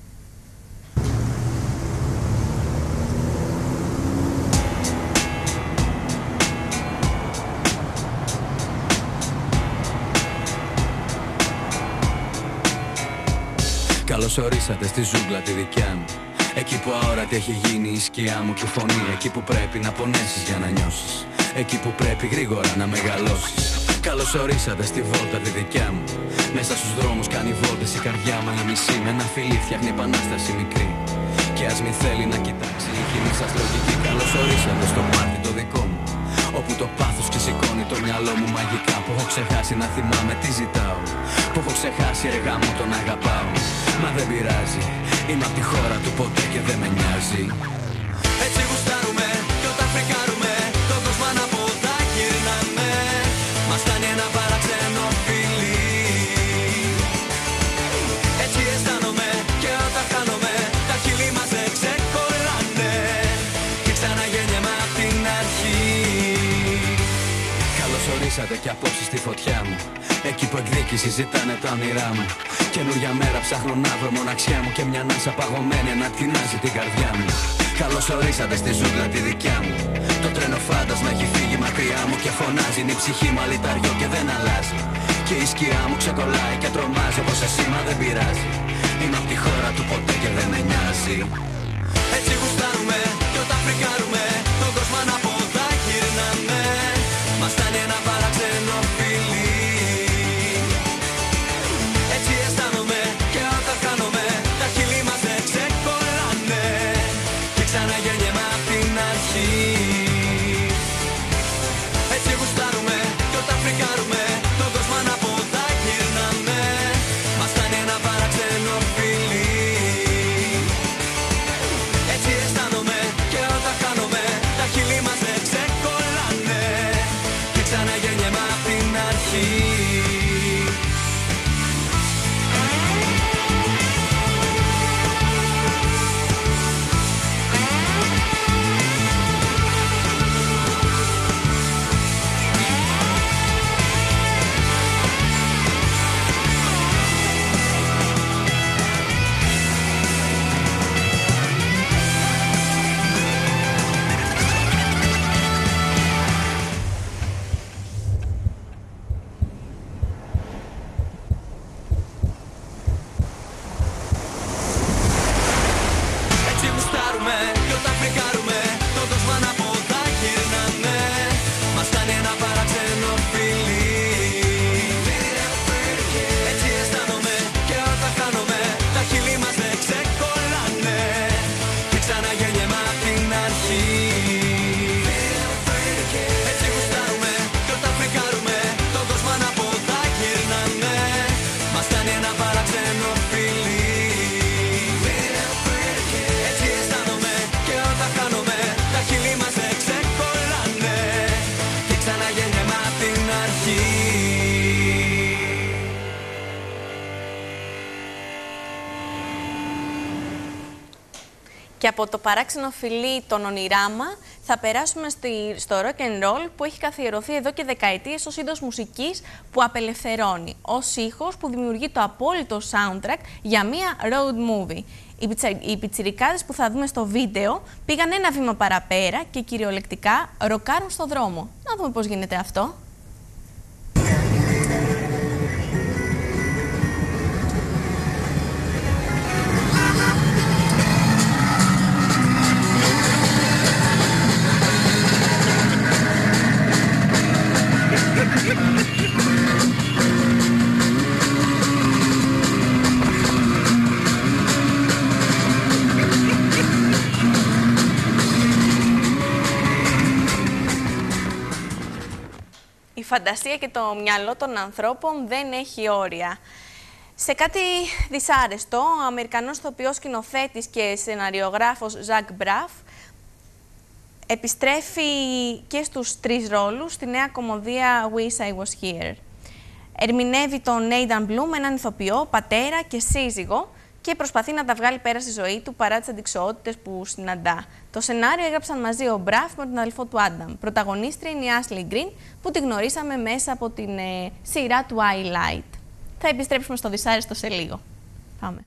Καλώς ορίσατε στη ζούγκλα τη δικιά μου. Εκεί που αόρατη έχει γίνει η σκιά μου και η φωνή. Εκεί που πρέπει να πονέσεις για να νιώσεις. Εκεί που πρέπει γρήγορα να μεγαλώσεις. Καλώς ορίσατε στη βόλτα τη δικιά μου. Μέσα στους δρόμους κάνει βόλτες η καρδιά μου. Η μισή με ένα φιλί φτιάχνει επανάσταση μικρή. Και ας μη θέλει να κοιτάξει η κοινή σας λογική. Καλώς ορίσατε στο πάρτι το δικό μου. Όπου το πάθος ξεσηκώνει το μυαλό μου μαγικά. Που έχω ξεχάσει να θυμάμαι τι ζητάω. Που έχω ξεχάσει έργα μου τον αγαπάω. Μα δεν πειράζει, είμαι απ' τη χώρα του ποτέ και δεν με νοιάζει. Έτσι γουστάρουμε κι όταν φρικάρουμε τον κόσμο ανάποδα γυρνάμε. Μας κάνει ένα παραξένο φιλί. Έτσι αισθάνομαι και όταν χάνομαι τα χείλη μας δεν ξεκολλάνε. Και ξαναγέννιαμε απ' την αρχή. Καλώς ορίσατε κι απόψε στη φωτιά μου. Εκεί που εκδίκηση ζητάνε τα όνειρά μου. Καινούρια μέρα ψάχνω να βρω μοναξιά μου. Και μια ανάσα παγωμένη ανατινάζει την καρδιά μου. Καλώς ορίσατε στη ζούγκλα τη δικιά μου. Το τρένο φάντασμα έχει φύγει μακριά μου. Και φωνάζει είναι η ψυχή μου αλυταριό και δεν αλλάζει. Και η σκιά μου ξεκολλάει και τρομάζει. Όπως εσύ μα δεν πειράζει. Είμαι απ' τη χώρα του ποτέ και δεν με νοιάζει. Έτσι γουστάρουμε κι όταν φρικάρουμε τον κόσμο ανάποδα γυρνάμε. Μας φτάνει ένα παραξένο φιλί. Έτσι αισθάνομαι και όταν χάνομαι τα χείλη μας δεν ξεκολλάνε. Και ξαναγέννιαμε απ' την αρχή. Έτσι γουστάρουμε κι όταν φρικάρουμε τον κόσμο ανάποδα γυρνάμε. Μας φτάνει ένα παραξένο φιλί. Έτσι γουστάρουμε κι όταν φρικάρουμε το κόσμο ανάποδα γυρνάμε. Μας κάνει ένα παράξενο φιλί. Έτσι αισθάνομαι και όταν χάνομαι τα χείλη μας δεν ξεκολλάνε. Και ξαναγέννημα απ' την αρχή. Έτσι γουστάρουμε κι όταν φρικάρουμε το κόσμο ανάποδα γυρνάμε. Μας κάνει ένα παράξενο φιλί. Έτσι αισθάνομαι και όταν χάνομαι τα χείλη μας δεν ξεκολλάνε. Και ξαναγέννημα απ' την αρχή. Και από το παράξενο φιλί των Ονειράμα θα περάσουμε στη, στο rock and roll που έχει καθιερωθεί εδώ και δεκαετίες ως είδος μουσικής που απελευθερώνει, ως ήχος που δημιουργεί το απόλυτο soundtrack για μία road movie. Οι, πιτσα, οι πιτσιρικάδες που θα δούμε στο βίντεο πήγαν ένα βήμα παραπέρα και κυριολεκτικά ροκάρουν στο δρόμο. Να δούμε πώς γίνεται αυτό. Η φαντασία και το μυαλό των ανθρώπων δεν έχει όρια. Σε κάτι δυσάρεστο, ο Αμερικανός ηθοποιός, σκηνοθέτης και σεναριογράφος Ζακ Μπραφ επιστρέφει και στους τρεις ρόλους στη νέα κομμωδία Wish I Was Here. Ερμηνεύει τον Aidan Bloom, έναν ηθοποιό, πατέρα και σύζυγο, και προσπαθεί να τα βγάλει πέρα στη ζωή του παρά τις αντιξοότητες που συναντά. Το σενάριο έγραψαν μαζί ο Μπραφ με τον αδελφό του Άνταμ. Πρωταγωνίστρια είναι η Ashley Greene, που τη γνωρίσαμε μέσα από την ε, σειρά Twilight. Θα επιστρέψουμε στο δυσάρεστο σε λίγο. Πάμε.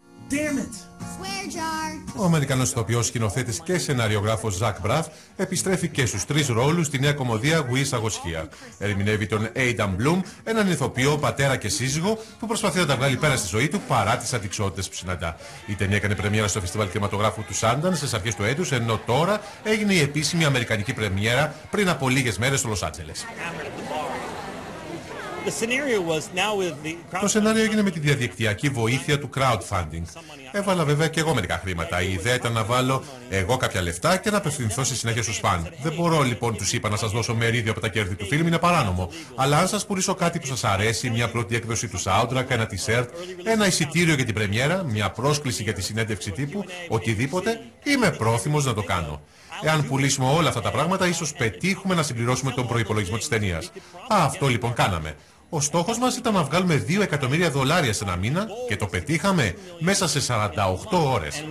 Ο Αμερικανός ηθοποιός, σκηνοθέτης και σεναριογράφος Ζακ Μπραφ επιστρέφει και στους τρεις ρόλους στη νέα κομμωδία Wish I Was Here. Ερμηνεύει τον Aidan Bloom, έναν ηθοποιό, πατέρα και σύζυγο που προσπαθεί να τα βγάλει πέρα στη ζωή του παρά τις αντιξοότητες που συναντά. Η ταινία έκανε πρεμιέρα στο Φεστιβάλ Κινηματογράφου του Sundance στις αρχές του έτους, ενώ τώρα έγινε η επίσημη αμερικανική πρεμιέρα πριν από λίγες μέρες στο Λος Άντζελες. Το σενάριο έγινε με τη διαδικτυακή βοήθεια του crowdfunding. Έβαλα βέβαια και εγώ μερικά χρήματα. Η ιδέα ήταν να βάλω εγώ κάποια λεφτά και να απευθυνθώ στη συνέχεια στους φαν. Δεν μπορώ λοιπόν, τους είπα, να σας δώσω μερίδιο από τα κέρδη του φιλμ, είναι παράνομο. Αλλά αν σας πουλήσω κάτι που σας αρέσει, μια πρώτη έκδοση του soundtrack, ένα t-shirt, ένα εισιτήριο για την πρεμιέρα, μια πρόσκληση για τη συνέντευξη τύπου, οτιδήποτε, είμαι πρόθυμος να το κάνω. Εάν πουλήσουμε όλα αυτά τα πράγματα, ίσως πετύχουμε να συμπληρώσουμε τον προϋπολογισμό της ταινίας. Α, αυτό λοιπόν κάναμε. Ο στόχος μας ήταν να βγάλουμε δύο εκατομμύρια δολάρια σε ένα μήνα και το πετύχαμε μέσα σε σαράντα οκτώ ώρες.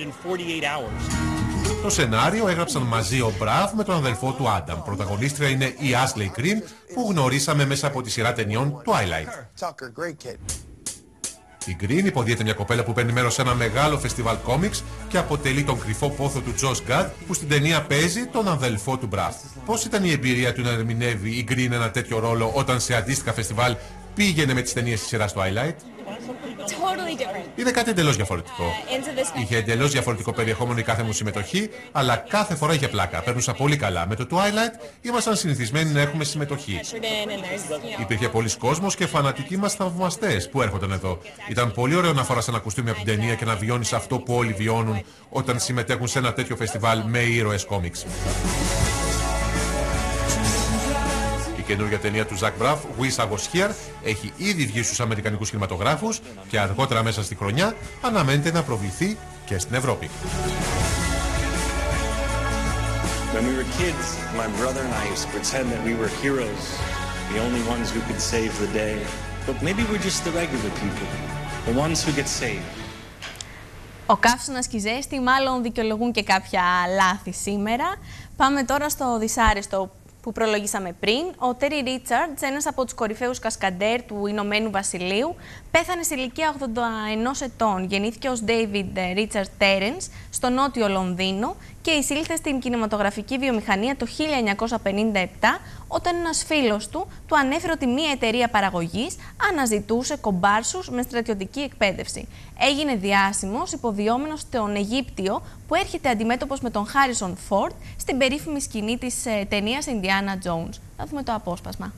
Το σενάριο έγραψαν μαζί ο Μπραφ με τον αδελφό του Άνταμ. Πρωταγωνίστρια είναι η Ashley Greene, που γνωρίσαμε μέσα από τη σειρά ταινιών Twilight. Η Green υποδίεται μια κοπέλα που παίρνει μέρος σε ένα μεγάλο φεστιβάλ κόμιξ και αποτελεί τον κρυφό πόθο του Josh Gad, που στην ταινία παίζει τον αδελφό του Μπραφ. Πώς ήταν η εμπειρία του να ερμηνεύει η Green ένα τέτοιο ρόλο όταν σε αντίστοιχα φεστιβάλ πήγαινε με τις ταινίες της σειράς Twilight? Totally different. Είναι κάτι εντελώς διαφορετικό. Uh, Είχε εντελώς διαφορετικό περιεχόμενο η κάθε μου συμμετοχή, αλλά κάθε φορά είχε πλάκα. Παίρνουσα πολύ καλά. Με το Twilight ήμασταν συνηθισμένοι να έχουμε συμμετοχή. Υπήρχε πολλοί κόσμος και φανατικοί μας θαυμαστές που έρχονταν εδώ. Ήταν πολύ ωραίο να φοράς ένα κουστούμι από την ταινία και να βιώνεις αυτό που όλοι βιώνουν όταν συμμετέχουν σε ένα τέτοιο φεστιβάλ με ήρωες κόμιξ. Η καινούργια ταινία του Ζακ Μπραφ, Wish I Was Here, έχει ήδη βγει στους αμερικανικούς κινηματογράφους και αργότερα μέσα στη χρονιά αναμένεται να προβληθεί και στην Ευρώπη. When we were kids, my brother and I used to pretend that we were heroes, the only ones who could save the day. But maybe we're just the regular people, the ones who get saved. Ο καύσωνας και η ζέστη μάλλον δικαιολογούν και κάποια λάθη σήμερα. Πάμε τώρα στο δυσάρεστο που προλογίσαμε πριν. Ο Τέρι Ρίτσαρντς, ένας από τους κορυφαίους κασκαντέρ του Ηνωμένου Βασιλείου, πέθανε σε ηλικία ογδόντα ένα ετών. Γεννήθηκε ως David Richard Terence στο νότιο Λονδίνο και εισήλθε στην κινηματογραφική βιομηχανία το χίλια εννιακόσια πενήντα επτά, όταν ένας φίλος του του ανέφερε ότι μία εταιρεία παραγωγής αναζητούσε κομπάρσους με στρατιωτική εκπαίδευση. Έγινε διάσημος υποδιόμενος στον Αιγύπτιο που έρχεται αντιμέτωπος με τον Χάρισον Φόρντ στην περίφημη σκηνή της ε, ταινίας Indiana Jones. Να δούμε το απόσπασμα.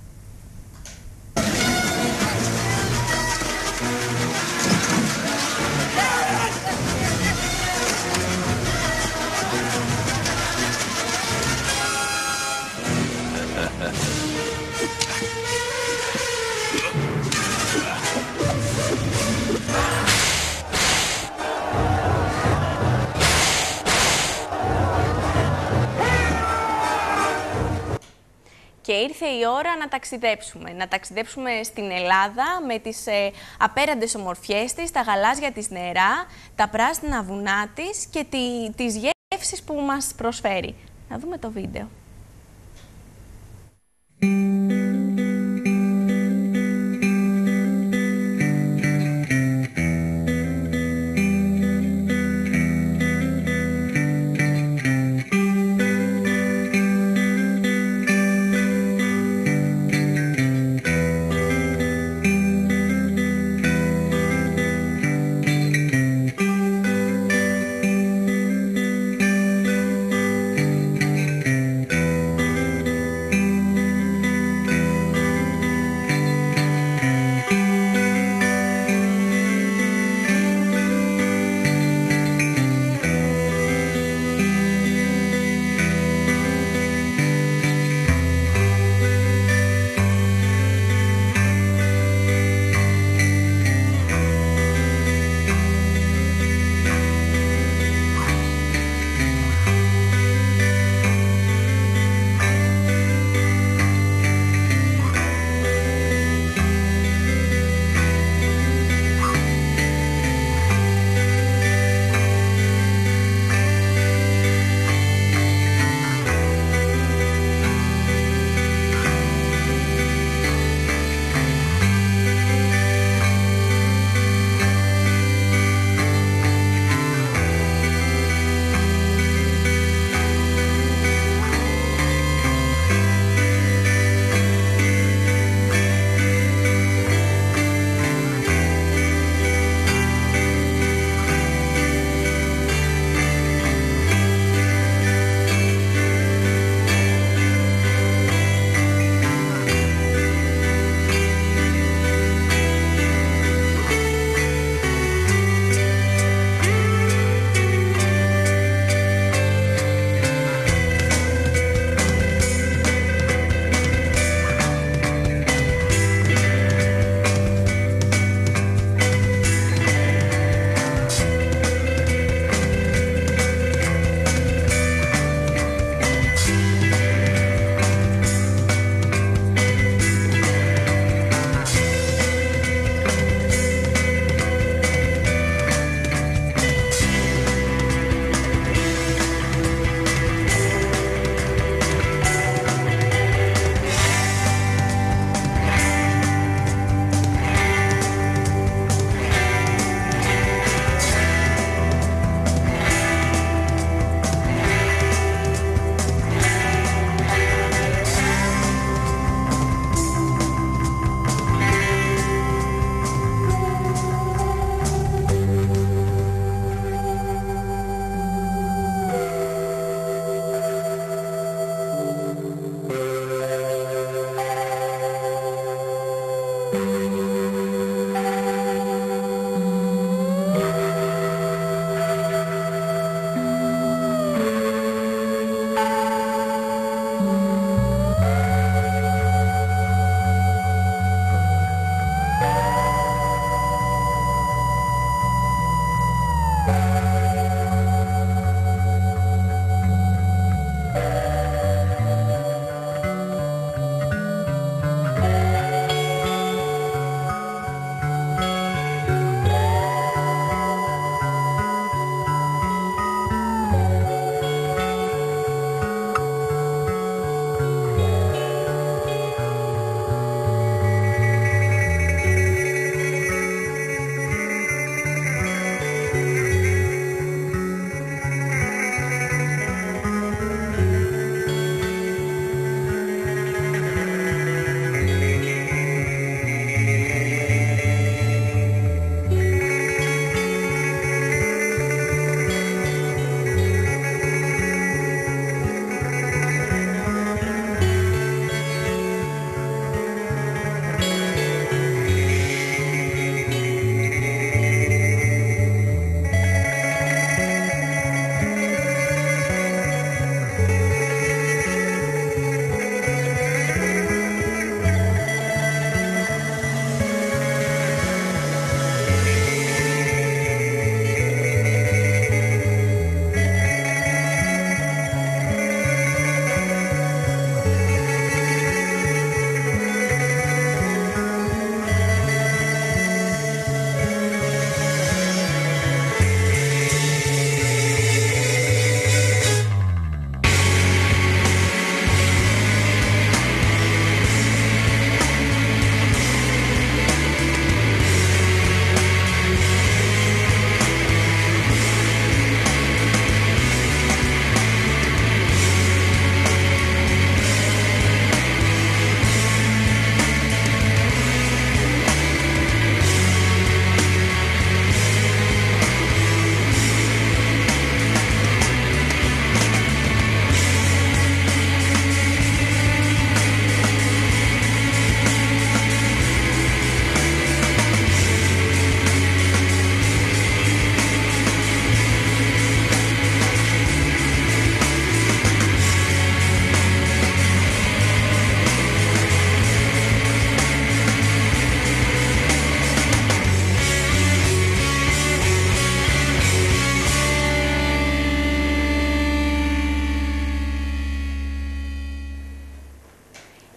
Και ήρθε η ώρα να ταξιδέψουμε. Να ταξιδέψουμε στην Ελλάδα με τις ε, απέραντες ομορφιές της, τα γαλάζια της νερά, τα πράσινα βουνά της και τη, τις γεύσεις που μας προσφέρει. Να δούμε το βίντεο.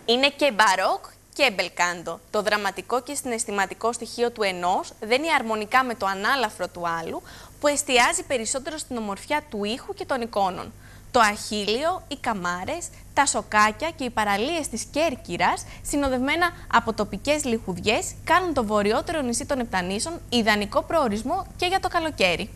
Είναι και μπαρόκ και μπελκάντο. Το δραματικό και συναισθηματικό στοιχείο του ενός δένει αρμονικά με το ανάλαφρο του άλλου, που εστιάζει περισσότερο στην ομορφιά του ήχου και των εικόνων. Το Αχίλιο, οι καμάρες, τα σοκάκια και οι παραλίες της Κέρκυρας, συνοδευμένα από τοπικές λιχουδιές, κάνουν το βορειότερο νησί των Επτανήσων ιδανικό προορισμό και για το καλοκαίρι.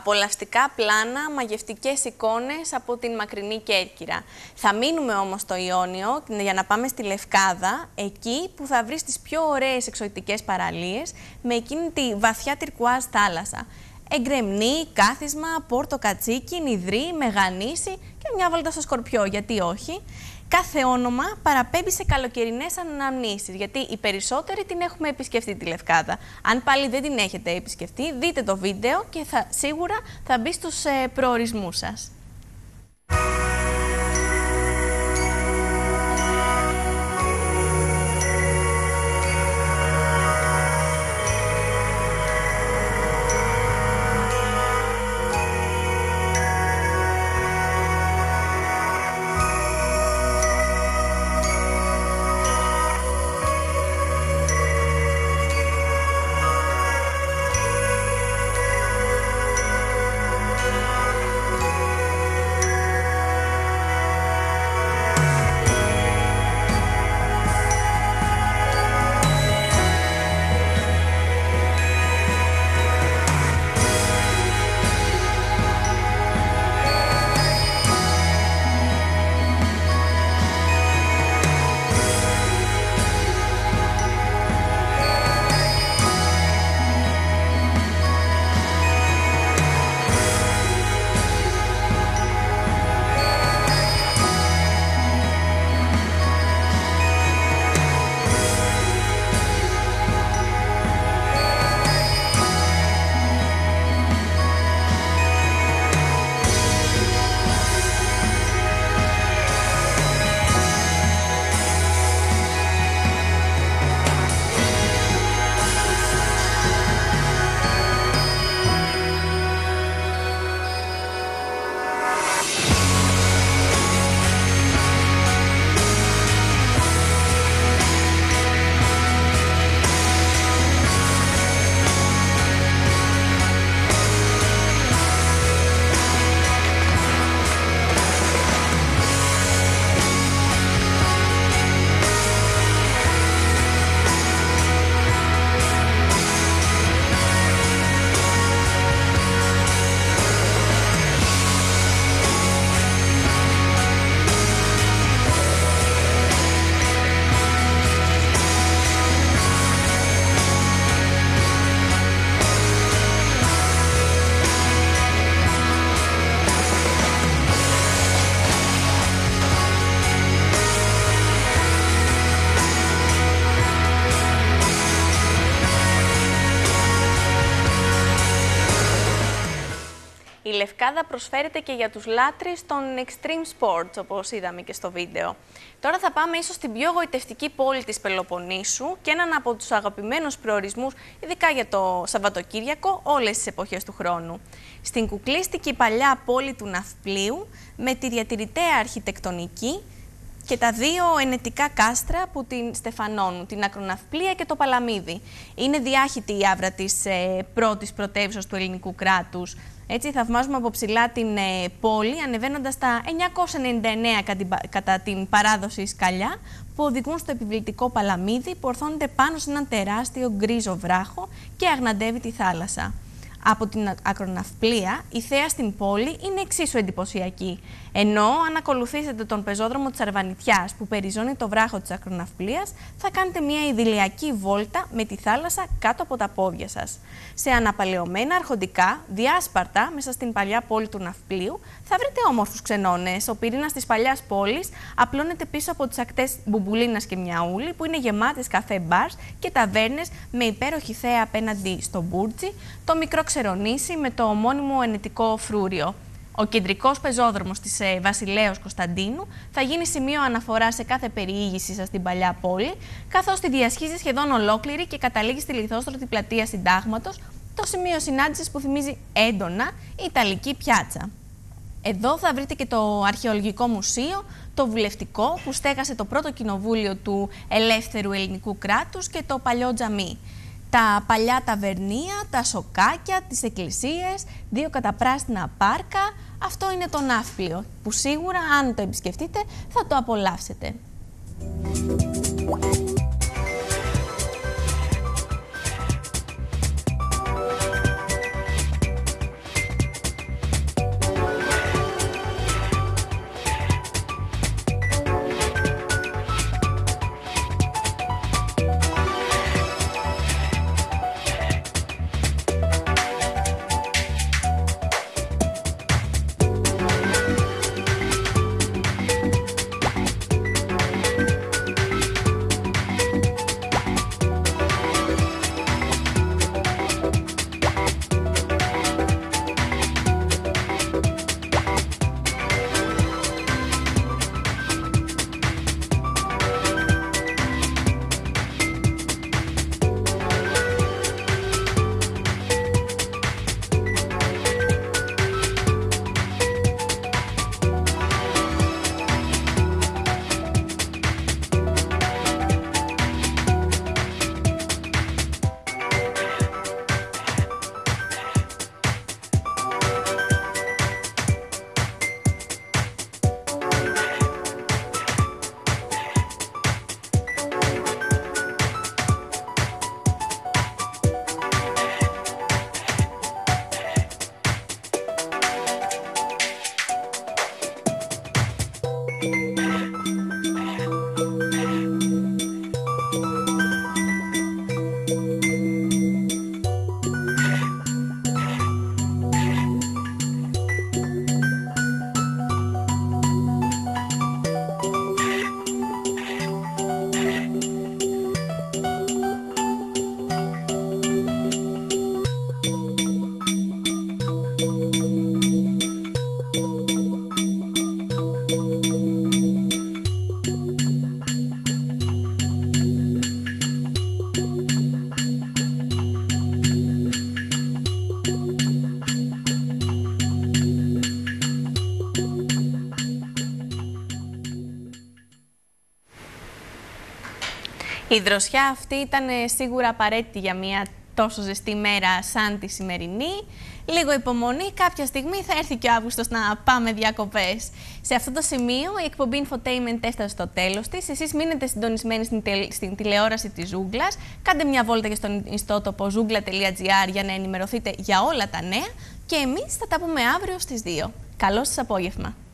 Απολαυστικά πλάνα, μαγευτικές εικόνες από την μακρινή Κέρκυρα. Θα μείνουμε όμως στο Ιόνιο για να πάμε στη Λευκάδα, εκεί που θα βρεις τις πιο ωραίες εξωτικές παραλίες με εκείνη τη βαθιά τυρκουάζ θάλασσα. Εγκρεμνή, κάθισμα, πόρτο κατσίκι, νηδρή, μεγανήσι και μια βόλτα στο Σκορπιό, γιατί όχι. Κάθε όνομα παραπέμπει σε καλοκαιρινές αναμνήσεις, γιατί οι περισσότεροι την έχουμε επισκεφτεί τη Λευκάδα. Αν πάλι δεν την έχετε επισκεφτεί, δείτε το βίντεο και θα, σίγουρα θα μπει στους ε, προορισμούς σας. Η Λευκάδα προσφέρεται και για τους λάτρεις των extreme sports, όπως είδαμε και στο βίντεο. Τώρα θα πάμε ίσως στην πιο γοητευτική πόλη της Πελοποννήσου και έναν από τους αγαπημένους προορισμούς, ειδικά για το Σαββατοκύριακο, όλες τις εποχές του χρόνου. Στην κουκλίστικη παλιά πόλη του Ναυπλίου, με τη διατηρηταία αρχιτεκτονική και τα δύο ενετικά κάστρα που την στεφανώνουν, την Ακροναυπλία και το Παλαμίδι. Είναι διάχυτη η άβρα της ε, πρώτης πρωτεύουσας του ελληνικού κράτους. Έτσι θαυμάζουμε από ψηλά την ε, πόλη, ανεβαίνοντας τα εννιακόσια ενενήντα εννέα κατά την παράδοση σκαλιά που οδηγούν στο επιβλητικό Παλαμίδι που ορθώνεται πάνω σε έναν τεράστιο γκρίζο βράχο και αγναντεύει τη θάλασσα. Από την Ακροναυπλία, η θέα στην πόλη είναι εξίσου εντυπωσιακή. Ενώ αν ακολουθήσετε τον πεζόδρομο της Αρβανιτιάς που περιζώνει το βράχο της Ακροναυπλίας, θα κάνετε μια ιδηλιακή βόλτα με τη θάλασσα κάτω από τα πόδια σας. Σε αναπαλαιωμένα αρχοντικά, διάσπαρτα μέσα στην παλιά πόλη του Ναυπλίου, θα βρείτε όμορφους ξενώνες. Ο πυρήνας της παλιάς πόλης απλώνεται πίσω από τις ακτές Μπουμπουλίνας και Μιαούλη, που είναι γεμάτες καφέ μπαρς και ταβέρνες με υπέροχη θέα απέναντι στο Μπούρτζι, το μικρό Ξερονήσι με το ομώνυμο ενετικό φρούριο. Ο κεντρικός πεζόδρομος της ε, Βασιλέως Κωνσταντίνου θα γίνει σημείο αναφορά σε κάθε περιήγηση σας στην παλιά πόλη, καθώς τη διασχίζει σχεδόν ολόκληρη και καταλήγει στη λιθόστρωτη πλατεία Συντάγματος, το σημείο συνάντησης που θυμίζει έντονα Ιταλική πιάτσα. Εδώ θα βρείτε και το Αρχαιολογικό Μουσείο, το Βουλευτικό που στέγασε το πρώτο κοινοβούλιο του ελεύθερου ελληνικού κράτους και το παλιό τζαμί. Τα παλιά ταβερνία, τα σοκάκια, τις εκκλησίες, δύο καταπράσινα πάρκα, αυτό είναι το Ναύπλιο, που σίγουρα αν το επισκεφτείτε θα το απολαύσετε. Η δροσιά αυτή ήταν σίγουρα απαραίτητη για μια τόσο ζεστή μέρα σαν τη σημερινή. Λίγο υπομονή, κάποια στιγμή θα έρθει και ο Αύγουστος να πάμε διακοπές. Σε αυτό το σημείο η εκπομπή Infotainment έφτασε στο τέλος της. Εσείς μείνετε συντονισμένοι στην, τε, στην τηλεόραση της Ζούγκλας. Κάντε μια βόλτα και στον ιστότοπο ζούγκλα τελεία τζι άρ για να ενημερωθείτε για όλα τα νέα. Και εμείς θα τα πούμε αύριο στις δύο. Καλό σας απόγευμα.